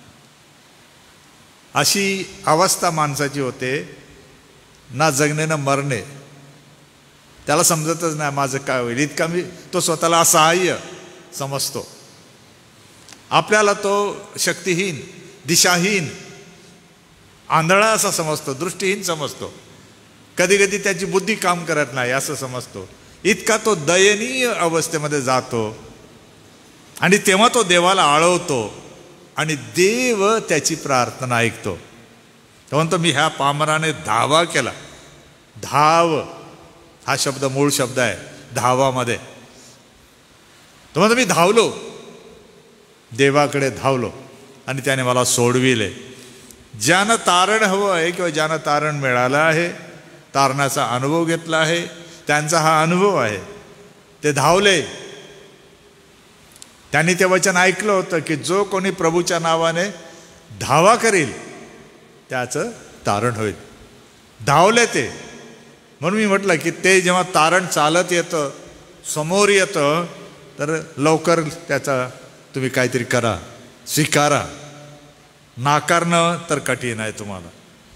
अशी अवस्था माणसाची होते ना जगणे ना मरणे. त्याला समजतच नाही माझं काय होईल. इतका मी तो स्वतःला असहाय्य समजतो. आपल्याला तो शक्तिहीन, दिशाहीन, आंधळा असा समजतो, दृष्टीहीन समजतो. कधी कधी त्याची बुद्धी काम करत नाही असं समजतो. इतका तो दयनीय अवस्थेमध्ये जातो आणि तेव्हा तो देवाला आळवतो आणि देव त्याची प्रार्थना ऐकतो. तो म्हणतो मी ह्या पामराने धावा केला. धाव हा शब्द मूळ शब्द आहे धावामध्ये. तो म्हणतो मी धावलो, देवाकडे धावलो आणि त्याने मला सोडविले. ज्यानं तारण हवं आहे किंवा ज्यानं तारण मिळालं आहे, तारणाचा अनुभव घेतला आहे, त्यांचा हा अनुभव आहे. ते धावले. त्यांनी ते वचन ऐकलं होतं की जो कोणी प्रभूच्या नावाने धावा करील त्याचं तारण होईल. धावले ते. म्हणून मी म्हटलं की ते जेव्हा तारण चालत येतं, समोर येतं, तर लवकर त्याचा तुम्ही काहीतरी करा, स्वीकारा. नाकारणं तर कठीण आहे तुम्हाला.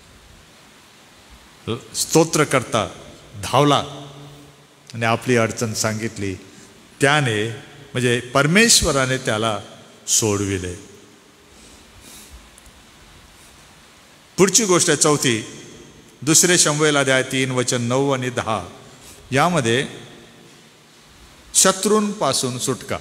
स्तोत्र करता धावला आणि आपली अडचण सांगितली. त्याने म्हणजे परमेश्वराने त्याला सोडविले. पुढची गोष्ट आहे चौथी, 2 शमूएल अध्याय 3 वचन 9 आणि 10. यामध्ये शत्रूंपासून सुटका.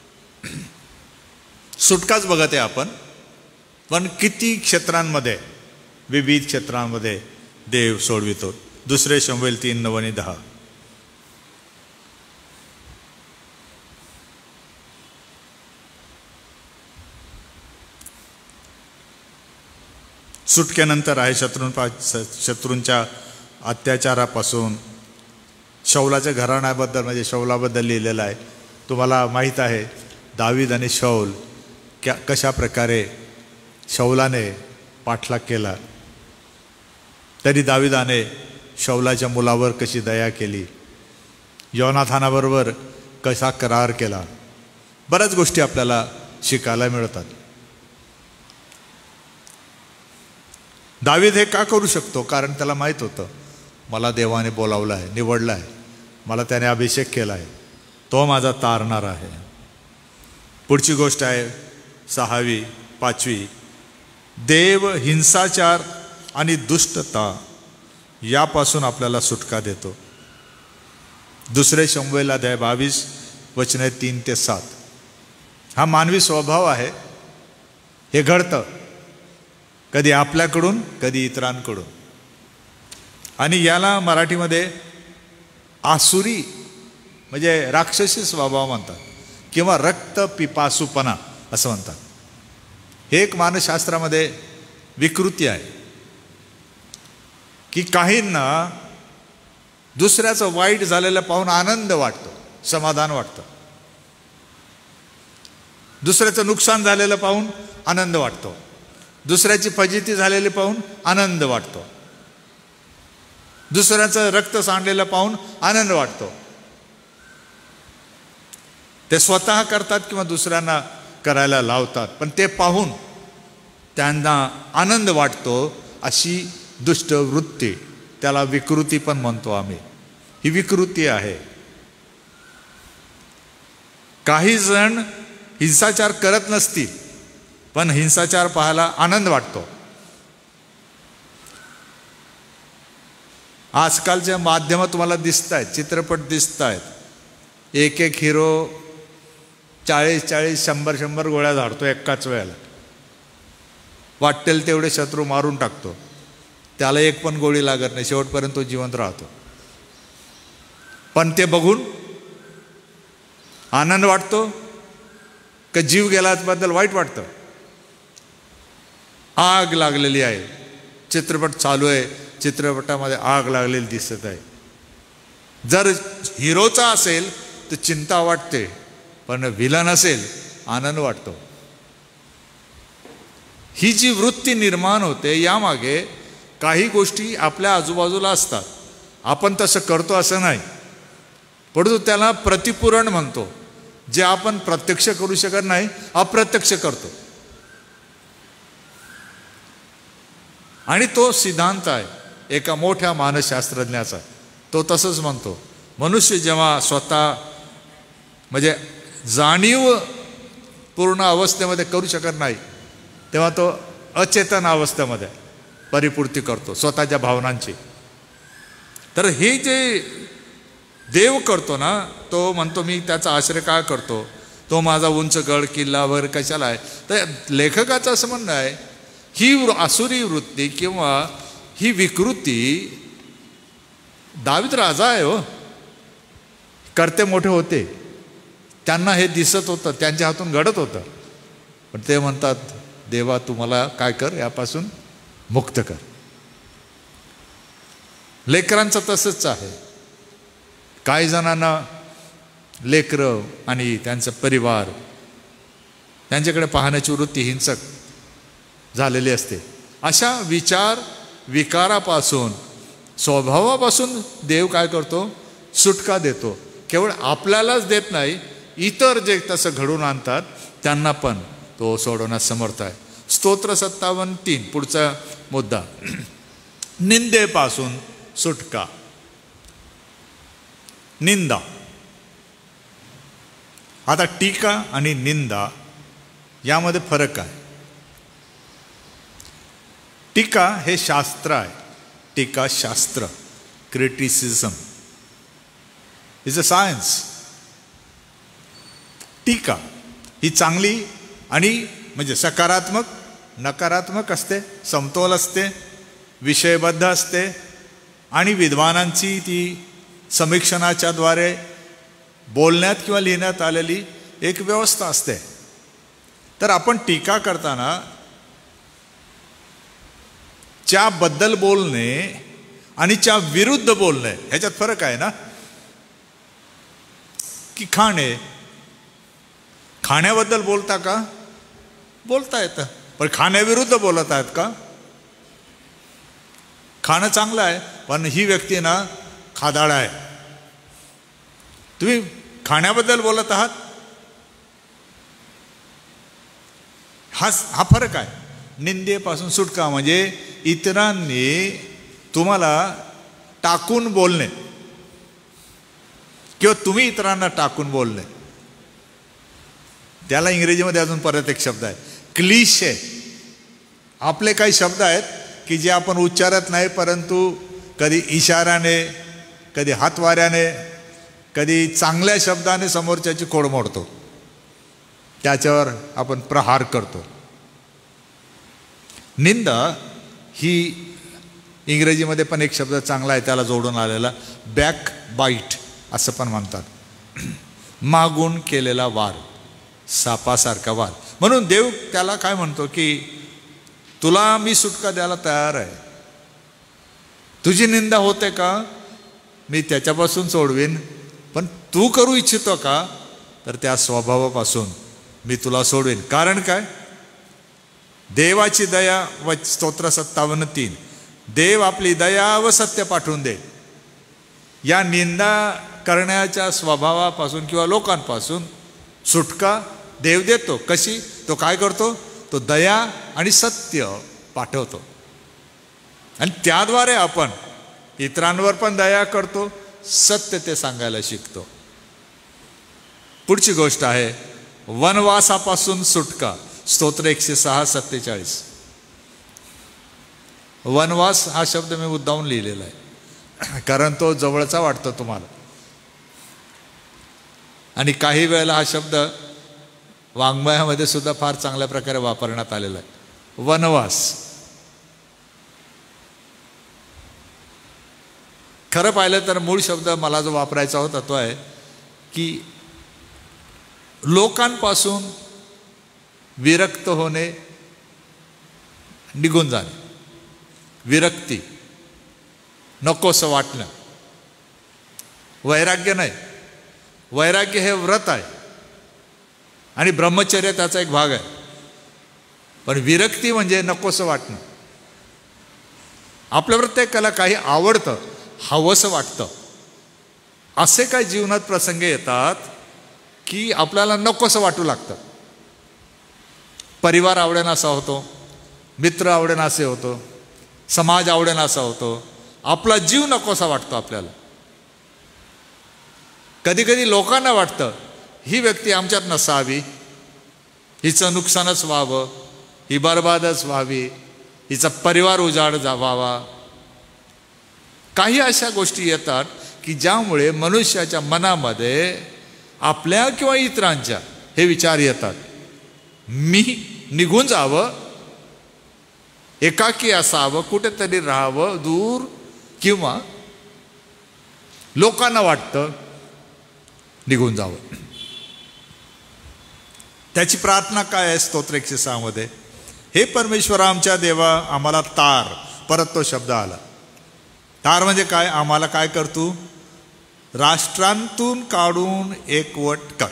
सुटकाच बघत आहे आपण, पण किती क्षेत्रांमध्ये, विविध क्षेत्रांमध्ये देव सोडवितो. 2 शमूएल 3 9 आणि 10. सुटकेनंतर आहे शत्रूंच्या अत्याचारापासून. शौलाच्या घराण्याबद्दल म्हणजे शौलाबद्दल लिहिलेलं आहे. तुम्हाला माहीत आहे दावीद आणि शौल कशा प्रकारे शौलाने पाठलाग केला, तरी दाविदाने शौलाच्या मुलावर कशी दया केली, योनाथानाबरोबर कसा करार केला, बऱ्याच गोष्टी आपल्याला शिकायला मिळतात. दावीद हे का करू शकतो? कारण त्याला माहीत होतं मला देवाने बोलावलं आहे, निवडलं आहे, मला त्याने अभिषेक केला आहे, तो माझा तारणार आहे. पुढची गोष्ट आहे 6वी 5वी, देव हिंसाचार आणि दुष्टता यापासून आपल्याला सुटका देतो. 2 शमूएल अध्याय 22 वचने 3 ते 7. हा मानवी स्वभाव आहे, हे घडतं कधी आपल्याकडून कधी इतरांकडून, आणि याला मराठीमध्ये आसुरी म्हणजे राक्षसी स्वभाव म्हणतात किंवा रक्त पिपासूपणा असं म्हणतात. हे एक मानसशास्त्रामध्ये विकृती आहे की काहींना दुसऱ्याचं वाईट झालेलं पाहून आनंद वाटतो, समाधान वाटतं. दुसऱ्याचं नुकसान झालेलं पाहून आनंद वाटतो, दुसऱ्याची फजिती झालेली पाहून आनंद वाटतो, दुसऱ्याचं रक्त सांडलेलं पाहून आनंद वाटतो. ते स्वतः करतात किंवा दुसऱ्यांना करायला लावतात, पण ते पाहून त्यांना आनंद वाटतो. अशी दुष्ट वृत्ती, त्याला विकृती पण म्हणतो आम्ही, ही विकृती आहे. काही जण हिंसाचार करत नसतील पण हिंसाचार पाहायला आनंद वाटतो. आजकालचे माध्यम तुम्हाला दिसत आहेत, चित्रपट दिसत आहेत, एक एक हिरो 40-40 100-100 गोळ्या झाडतो एकाच वेळेला, वाटेल तेवढे शत्रू मारून टाकतो, त्याला एक पण गोळी लागत नाही, शेवटपर्यंत तो जिवंत राहतो. पण ते बघून आनंद वाटतो का जीव गेल्याबद्दल वाईट वाटतं? आग लागलेली आहे, चित्रपट चालू आहे, चित्रपटामध्ये आग लागलेली दिसत आहे. जर हिरोचा असेल तर चिंता वाटते, पण विलन असेल आनंद वाटतो. ही जी वृत्ती निर्माण होते यामागे काही गोष्टी आपल्या आजूबाजूला असतात. आपण तसं करतो असं नाही, परंतु त्याला प्रतिपुरण म्हणतो. जे आपण प्रत्यक्ष करू शकत नाही अप्रत्यक्ष करतो. आणि तो सिद्धांत आहे एका मोठ्या मानसशास्त्रज्ञाचा, तो तसंच म्हणतो. मनुष्य जेव्हा स्वतः म्हणजे जाणीव पूर्ण अवस्थेमध्ये करू शकत नाही तेव्हा तो अचेतन अवस्थेमध्ये परिपूर्ती करतो स्वतःच्या भावनांची. तर हे जे देव करतो ना, तो म्हणतो मी त्याचा आश्रय काय करतो, तो माझा उंच गड किल्ला वगैरे कशाला आहे. तर लेखकाचं असं म्हणणं आहे ही आसुरी वृत्ती किंवा ही विकृती, दावीद राजा आहे हो, करते मोठे होते, त्यांना हे दिसत होतं, त्यांच्या हातून घडत होतं, पण ते म्हणतात देवा तू मला काय कर, यापासून मुक्त कर. लेकरांचं तसंच आहे. काही जणांना लेकरं आणि त्यांचा परिवार त्यांच्याकडे पाहण्याची वृत्ती हिंसक झालेली असते. अशा विचार विकारापासून, स्वभावापासून देव काय करतो, सुटका देतो. केवळ आपल्यालाच देत नाही, इतर जे तसं घडून आणतात त्यांना पण तो सोडवण्यास समर्थ आहे. स्तोत्र 57:3 पुढचा मुद्दा, निंदेपासून सुटका. निंदा. आता टीका आणि निंदा यामध्ये फरक आहे. टीका हे शास्त्र आहे, टीका शास्त्र, क्रिटिसिझम इज अ सायन्स. टीका ही चांगली आणि म्हणजे सकारात्मक नकारात्मक असते, समतोल असते, विषयबद्ध असते आणि विद्वानांची ती समीक्षणाच्या द्वारे बोलण्यात किंवा लिहिण्यात आलेली एक व्यवस्था असते. तर आपण टीका करताना च्याबद्दल बोलणे आणि च्या विरुद्ध बोलणे ह्याच्यात फरक आहे ना. की खाण्याबद्दल बोलता का बोलता येतं, पण खाण्याविरुद्ध बोलत आहेत का? खाणं चांगलं आहे, पण ही व्यक्ती ना खादाळ आहे. तुम्ही खाण्याबद्दल बोलत आहात. हा फरक आहे. निंदेपासून सुटका म्हणजे इतरांनी तुम्हाला टाकून बोलणे किंवा तुम्ही इतरांना टाकून बोलणे. त्याला इंग्रजीमध्ये अजून परत एक शब्द आहे, क्लिशे. आपले काही शब्द आहेत की जे आपण उच्चारत नाही, परंतु कधी इशाऱ्याने, कधी हातवाऱ्याने, कधी चांगल्या शब्दाने समोरच्याची खोड मोडतो, त्याच्यावर आपण प्रहार करतो. निंदा ही इंग्रजीमध्ये पण एक शब्द चांगला आहे त्याला जोडून आलेला, बॅक बाईट असं पण म्हणतात. मागून केलेला वार, सापासारखा वार. म्हणून देव त्याला काय म्हणतो की तुला मी सुटका द्यायला तयार आहे. तुझी निंदा होते का, मी त्याच्यापासून सोडवीन. पण तू करू इच्छितो का, तर त्या स्वभावापासून मी तुला सोडवीन. कारण काय, देवाची दया व स्तोत्र 57:3, देव आपली दया व सत्य पाठवून दे. या निंदा करण्याच्या स्वभावापासून किंवा लोकांपासून सुटका देव देतो. कशी? तो काय करतो, तो दया आणि सत्य पाठवतो, आणि त्याद्वारे आपण इतरांवर पण दया करतो, सत्य ते सांगायला शिकतो. पुढची गोष्ट आहे वनवासापासून सुटका. स्तोत्र 106:47. वनवास हा शब्द मी मुद्दामून लिहिलेला आहे, कारण तो जवळचा वाटतो तुम्हाला. आणि काही वेळेला हा शब्द वाङ्मयामध्ये सुद्धा फार चांगल्या प्रकारे वापरण्यात आलेला आहे. वनवास. खरं पाहिलं तर मूळ शब्द मला जो वापरायचा होता तो आहे की लोकांपासून विरक्त होणे, निघून जाणे. विरक्ती, नकोसं वाटणं. वैराग्य नाही. वैराग्य हे व्रत आहे आणि ब्रह्मचर्य त्याचा एक भाग आहे. पण विरक्ती म्हणजे नकोसं वाटणं. आपल्या प्रत्येकाला काही आवडतं, हवंसं वाटतं. असे काही जीवनात प्रसंग येतात की आपल्याला नकोसं वाटू लागतं. परिवार आवडेन असा होतो, मित्र आवडेन असे होतो, समाज आवडेन असा होतो, आपला जीव नकोसा वाटतो आपल्याला. कधी कधी लोकांना वाटतं ही व्यक्ती आमच्यात नसावी, हिचं नुकसानच व्हावं, ही बरबादच व्हावी, हिचा परिवार उजाड व्हावा. काही अशा गोष्टी येतात की ज्यामुळे मनुष्याच्या मनामध्ये आपल्या किंवा इतरांच्या हे विचार येतात, मी निघून जावं, एकाकी असावं, कुठेतरी राहावं दूर, किंवा लोकांना वाटतं निघून जावं. त्याची प्रार्थना काय आहे स्तोत्र 106 मध्ये, हे परमेश्वरा आमच्या देवा आम्हाला तार. परत तो शब्द आला. तार म्हणजे काय, आम्हाला काय करतो, राष्ट्रांतून काढून एकवट कर,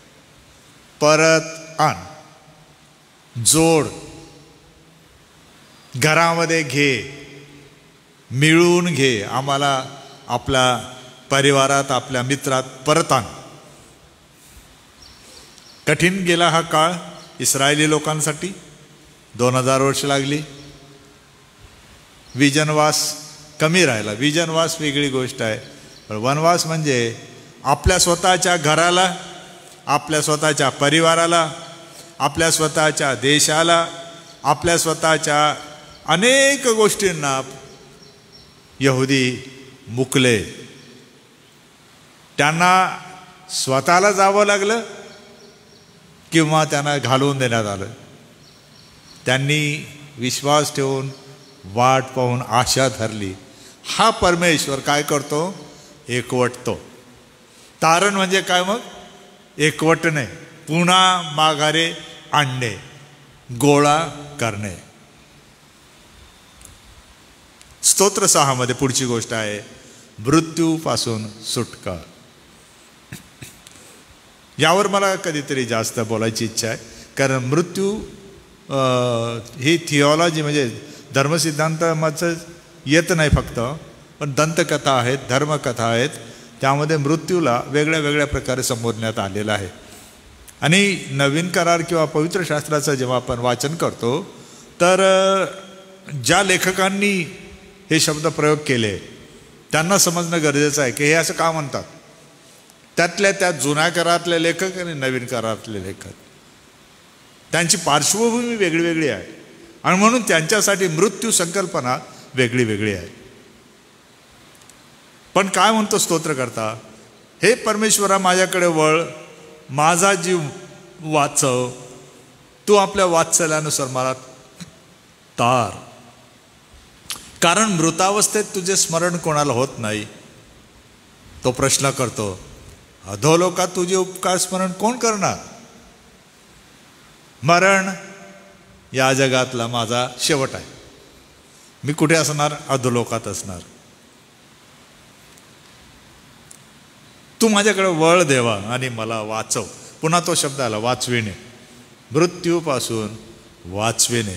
परत आण, जोड, घरामध्ये घे, मिळून घे. आम्हाला आपल्या परिवारात, आपल्या मित्रात परत आण. कठीण गेला हा काळ इस्रायली लोकांसाठी. 2000 वर्ष लागली. विजनवास कमी राहिला. विजनवास वेगळी गोष्ट आहे, पण वनवास म्हणजे आपल्या स्वतःच्या घराला, आपल्या स्वतःच्या परिवाराला, आपल्या स्वतःच्या देशाला, आपल्या स्वतःच्या अनेक गोष्टींना यहुदी मुकले. त्यांना स्वतःला जावं लागलं किंवा त्यांना घालवून देण्यात आलं. त्यांनी विश्वास ठेवून, वाट पाहून, आशा धरली. हा परमेश्वर काय करतो, एकवटतो. तारण म्हणजे काय मग, एकवटणे, पुन्हा माघारे आणणे, गोळा करणे. स्तोत्र 6 मध्ये पुढची गोष्ट आहे मृत्यूपासून सुटका. यावर मला कधीतरी जास्त बोलायची इच्छा आहे, कारण मृत्यू ही थिओलॉजी म्हणजे धर्मसिद्धांताचं येत नाही फक्त, पण दंतकथा आहेत, धर्मकथा आहेत, त्यामध्ये मृत्यूला वेगळ्या वेगळ्या प्रकारे संबोधण्यात आलेलं आहे. आणि नवीन करार किंवा पवित्र शास्त्राचं जेव्हा आपण वाचन करतो तर ज्या लेखकांनी हे शब्द प्रयोग केले त्यांना समजणं गरजेचं आहे की हे असं का म्हणतात. त्यातल्या त्यात जुन्या करारातले लेखक आणि नवीन करारातले लेखक, त्यांची पार्श्वभूमी वेगळी वेगळी आहे आणि म्हणून त्यांच्यासाठी मृत्यू संकल्पना वेगळी वेगळी आहे. पण काय म्हणतो स्तोत्रकर्ता, हे परमेश्वरा माझ्याकडे वळ, माझा जीव वाचव, तू आपल्या वात्सल्यानुसार मला तार. कारण मृतावस्थेत तुझे स्मरण कोणाला होत नाही. तो प्रश्न करतो, अधोलोकात तुझे उपकार स्मरण कोण करणार. मरण या जगातला माझा शेवट आहे. मी कुठे असणार, अधोलोकात असणार. तू माझ्याकडे वळ देवा आणि मला वाचव. पुन्हा तो शब्द आला, वाचविणे, मृत्यूपासून वाचविणे.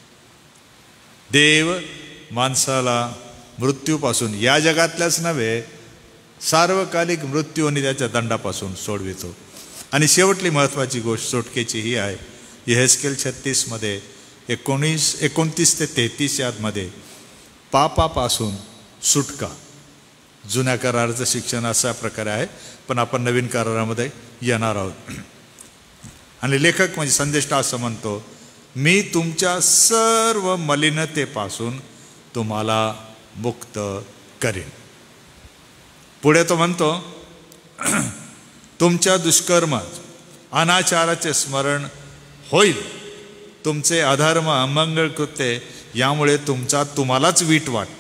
देव माणसाला मृत्यूपासून, या जगातल्याच नव्हे सार्वकालिक मृत्यू आणि त्याच्या दंडापासून सोडवितो. आणि शेवटली महत्त्वाची गोष्ट सुटकेची ही आहे, यहेजकेल 36 मध्ये 29 ते 33 यामध्ये पापापासून सुटका. जुन्या कराराचं शिक्षण अशा प्रकारे आहे, पण आपण नवीन करारामध्ये येणार आहोत. आणि लेखक म्हणजे संदेष्टा असं म्हणतो, मी तुमच्या सर्व मलिनतेपासून तुम्हाला मुक्त करेन. पुढे तो म्हणतो, तुमच्या दुष्कर्म अनाचाराचे स्मरण होईल, तुमचे अधर्म अमंगळ कृत्ये यामुळे तुम्हालाच वीट वाट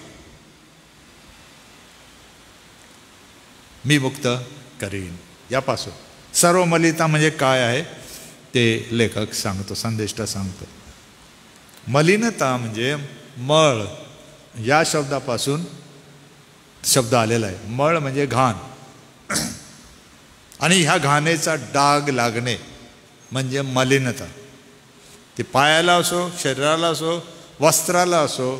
मी मुक्त करीन. यापासून सर्व मलिनता म्हणजे काय आहे ते लेखक सांगतो, संदेष्टा सांगतो. मलिनता म्हणजे मळ या शब्दापासून शब्द आलेला आहे. मळ म्हणजे घाण, आणि ह्या घाणेचा डाग लागणे म्हणजे मलिनता. ते पायाला असो, शरीराला असो, वस्त्राला असो,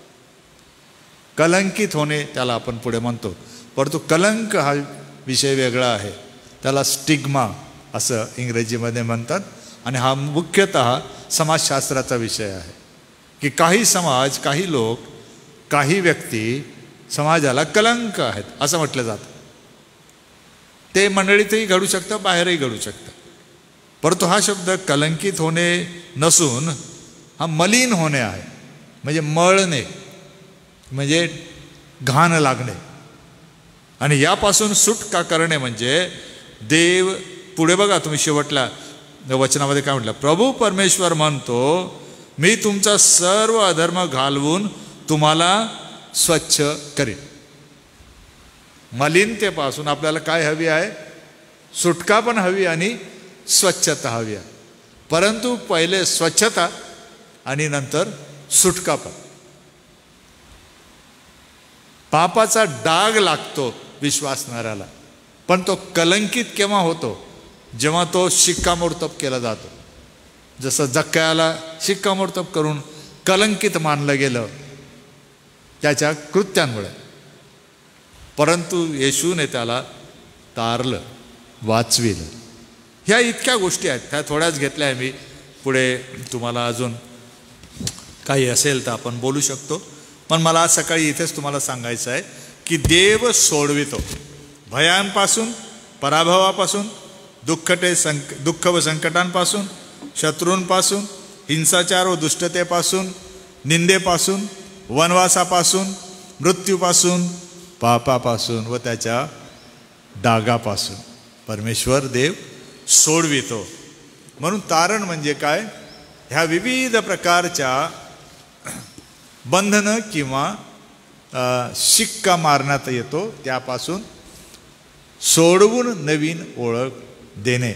कलंकित होणे त्याला आपण पुढे म्हणतो. परंतु कलंक हा विषय वेगळा आहे, त्याला स्टिग्मा असं इंग्रजीमध्ये म्हणतात. आणि हा मुख्यतः समाजशास्त्राचा विषय आहे की काही समाज, काही लोक, काही व्यक्ती समाजाला कलंक आहेत असं म्हटलं जातं. ते मंडळीतही घडू शकतं, बाहेरही घडू शकतं. परंतु हा शब्द कलंकित होणे नसून हा मलिन होणे आहे. म्हणजे मळणे म्हणजे घाण लागणे. आणि यापासून सुटका करणे म्हणजे देव, पुढे बघा तुम्ही शेवटल्या वचनामध्ये काय म्हटलं, प्रभू परमेश्वर म्हणतो, मी तुमचा सर्व अधर्म घालवून तुम्हाला स्वच्छ करेन. मलिनतेपासून आपल्याला काय हवी आहे, सुटका पण हवी आणि स्वच्छता हवी आहे. परंतु पहिले स्वच्छता आणि नंतर सुटका पण. पापाचा डाग लागतो विश्वासणाऱ्याला, पण तो कलंकित केव्हा होतो, जेव्हा तो शिक्कामोर्तब केला जातो. जसं जक्कयाला शिक्कामोर्तब करून कलंकित मानलं गेलं त्याच्या कृत्यांमुळे. परंतु येशूने त्याला तारलं, वाचविलं. ह्या इतक्या गोष्टी आहेत, त्या थोड्याच घेतल्या आहे मी. पुढे तुम्हाला अजून काही असेल तर आपण बोलू शकतो. पण मला आज सकाळी इथेच तुम्हाला सांगायचं आहे की देव सोडवितो भयांपासून, पराभवापासून, दुःख व संकटांपासून, शत्रूंपासून, हिंसाचार व दुष्टतेपासून, निंदेपासून, वनवासापासून, मृत्यूपासून, पापापासून व त्याच्या डागापासून परमेश्वर देव सोडवितो. म्हणून तारण म्हणजे काय, ह्या विविध प्रकारच्या बंधनं किंवा शिक्का मारण्यात येतो त्यापासून सोडवून नवीन ओळख देणे.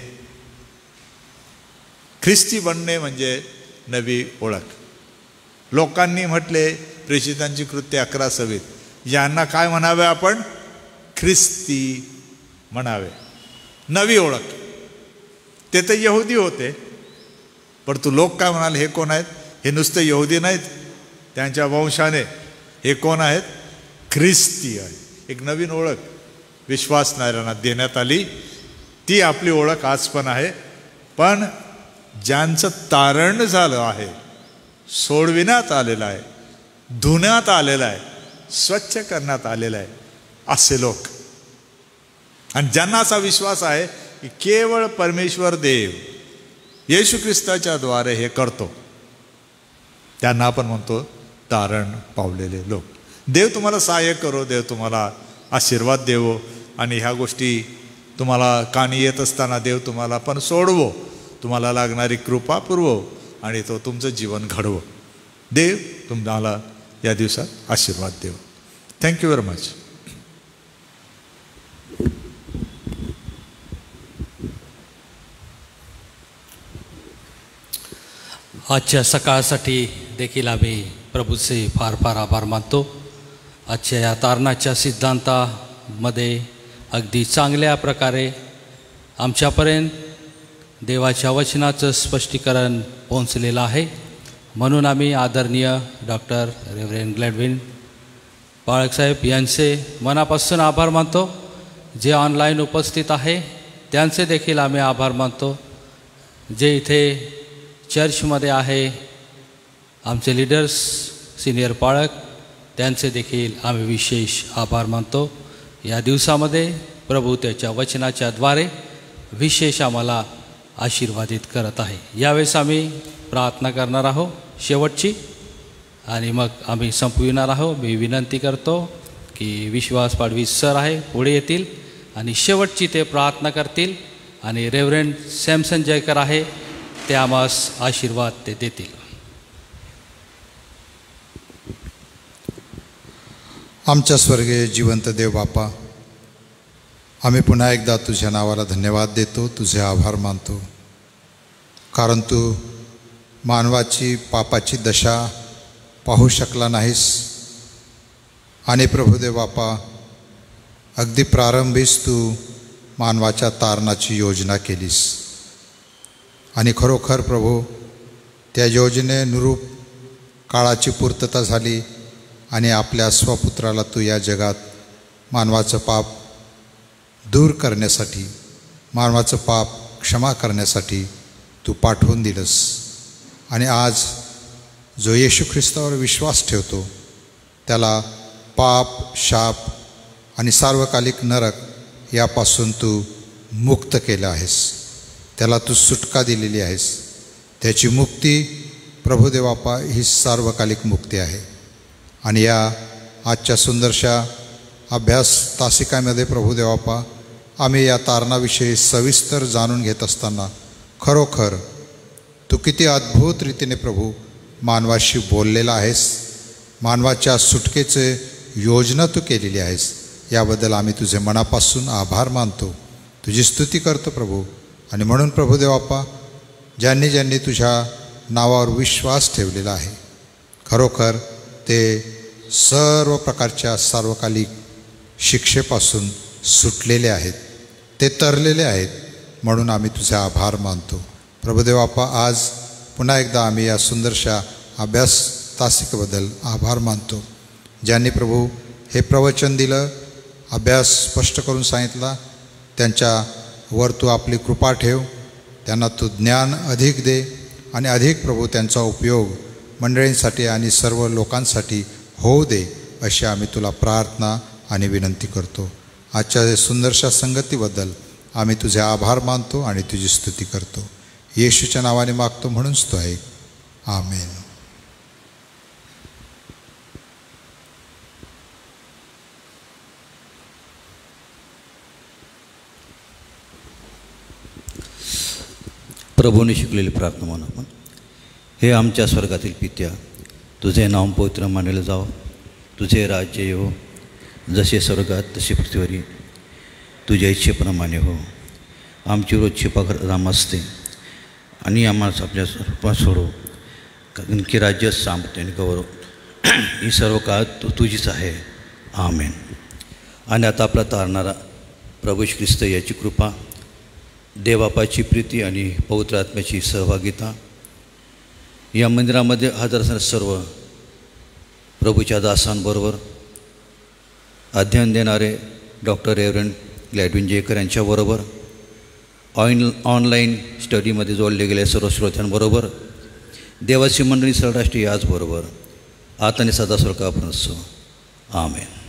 ख्रिस्ती बनणे म्हणजे नवी ओळख. लोकांनी म्हटले प्रेषितांची कृत्ये 11:26, यांना काय म्हणावे आपण, ख्रिस्ती म्हणावे. नवी ओळख. ते तर यहुदी होते, परंतु लोक काय म्हणाले, हे कोण आहेत? हे नुसते यहुदी नाहीत, त्यांच्या वंशाने हे कोण आहेत? ख्रिस्ती आहे. एक नवीन ओळख विश्वासणाऱ्यांना देण्यात आली. ती आपली ओळख आज पण आहे. पण ज्यांचं तारण झालं आहे, सोडविण्यात आलेलं आहे, धुण्यात आलेलं आहे, स्वच्छ करण्यात आलेलं आहे, असे लोक, आणि ज्यांना असा विश्वास आहे की केवळ परमेश्वर देव येशू ख्रिस्ताच्या द्वारे हे करतो, त्यांना आपण म्हणतो तारण पावलेले लोक. देव तुम्हाला सहाय्य करो, देव तुम्हाला आशीर्वाद देवो, आणि ह्या गोष्टी तुम्हाला कानी येत असताना देव तुम्हाला पण सोडवो, तुम्हाला लागणारी कृपा पुरवो, आणि तो तुमचं जीवन घडवो. देव तुम्हाला या दिवसात आशीर्वाद देवो. Thank you very much. आजच्या सकाळसाठी देखील आम्ही प्रभूचे फार फार आभार मानतो. आजच्या या तारणाच्या सिद्धांतामध्ये अगदी चांगल्या प्रकारे आमच्यापर्यंत देवाच्या वचनाचं स्पष्टीकरण पोहोचलेलं आहे. म्हणून आम्ही आदरणीय डॉक्टर रेव्हरेंड ग्लॅडविन पाळकसाहेब यांचे मनापासून आभार मानतो. जे ऑनलाईन उपस्थित आहे त्यांचे देखील आम्ही आभार मानतो. जे इथे चर्चमध्ये आहे आमचे लीडर्स सिनियर पाळक, त्यांचे देखील आम्ही विशेष आभार मानतो. या दिवसामध्ये प्रभू त्याच्या वचनाच्या द्वारे विशेष आम्हाला आशीर्वादित करत आहे. यावेळेस आम्ही प्रार्थना करणार आहोत शेवटची, आणि मग आम्ही संपविणार आहोत. मी विनंती करतो की विश्वास पाडवी सर आहे पुढे येतील आणि शेवटची ते प्रार्थना करतील, आणि रेव्हरेंड सॅमसन जयकर आहे ते आम्हास आशीर्वाद ते देतील. आमच्या स्वर्गीय जिवंत देव बापा, आम्ही पुन्हा एकदा तुझ्या नावाला धन्यवाद देतो, तुझे आभार मानतो. कारण तू मानवाची पापाची दशा पाहू शकला नाहीस, आणि प्रभुदेव बापा अगदी प्रारंभीच तू मानवाच्या तारणाची योजना केलीस, आणि खरोखर प्रभू त्या योजनेनुरूप काळाची पूर्तता झाली, आणि आपल्या स्वपुत्राला तू या जगात मानवाचं पाप दूर करण्यासाठी, मानवाचं पाप क्षमा करण्यासाठी तू पाठवून दिलंस. आणि आज जो येशू ख्रिस्तावर विश्वास ठेवतो त्याला पाप, शाप आणि सार्वकालिक नरक यापासून तू मुक्त केलं आहेस. त्याला तू सुटका दिलेली आहेस. त्याची मुक्ती प्रभुदेवापा ही सार्वकालिक मुक्ती आहे. आणि या आजच्या सुंदरशा अभ्यास तासिकामध्ये प्रभुदेवापा आम्ही या तारणाविषयी सविस्तर जाणून घेत असताना खरोखर तू किती अद्भुत रीतीने प्रभू मानवाशी बोललेला आहेस, मानवाच्या सुटकेचे योजना तू केलेली आहेस. याबद्दल आम्ही तुझे मनापासून आभार मानतो, तुझी स्तुती करतो प्रभू. आणि म्हणून प्रभुदेवापा ज्यांनी ज्यांनी तुझ्या नावावर विश्वास ठेवलेला आहे खरोखर ते सर्व प्रकारच्या सार्वकालिक शिक्षेपासून सुटलेले आहेत, ते तरलेले आहेत. म्हणून आम्ही तुझे आभार मानतो प्रभुदेवापा. आज पुन्हा एकदा आम्ही या सुंदरशा अभ्यास तासिकेबद्दल आभार मानतो. ज्यांनी प्रभू हे प्रवचन दिलं, अभ्यास स्पष्ट करून सांगितला, त्यांच्यावर तू आपली कृपा ठेव, त्यांना तू ज्ञान अधिक दे, आणि अधिक प्रभू त्यांचा उपयोग मंडळींसाठी आणि सर्व लोकांसाठी होऊ दे, अशी आम्ही तुला प्रार्थना आणि विनंती करतो. आजच्या सुंदरशा संगतीबद्दल आम्ही तुझे आभार मानतो आणि तुझी स्तुती करतो. येशूच्या नावाने मागतो म्हणूनच तो आहे. आमेन. प्रभूने शिकलेली प्रार्थना म्हणून आपण, हे आमच्या स्वर्गातील पित्या, तुझे नाव पवित्र मानले जावं, तुझे राज्य येवो, जसे स्वर्गात तसे पृथ्वीवरी तुझ्या इच्छेप्रमाणे हो. आमची रोजची पगार नमस्ते, आणि आम्हाला आपल्या रूपात सोडव, कारण की राज्य सामर्थ्य आणि गौरव ही सर्व काळ तुझीच आहे. आमेन. आणि आता आपला तारणारा प्रभू ख्रिस्त याची कृपा, देवबापाची प्रीती आणि पवित्र आत्म्याची सहभागिता या मंदिरामध्ये हजर असणारे सर्व प्रभूच्या दासांबरोबर अध्ययन देणारे डॉक्टर रेव्हरंड ग्लॅडविन जेकर यांच्याबरोबर ऑनलाईन स्टडीमध्ये जोडले गेले सर्व श्रोत्यांबरोबर देवाची मंडळी सर्वराष्ट्रीय याचबरोबर आता आणि सदा स्वर्गापर्यंत आमेन.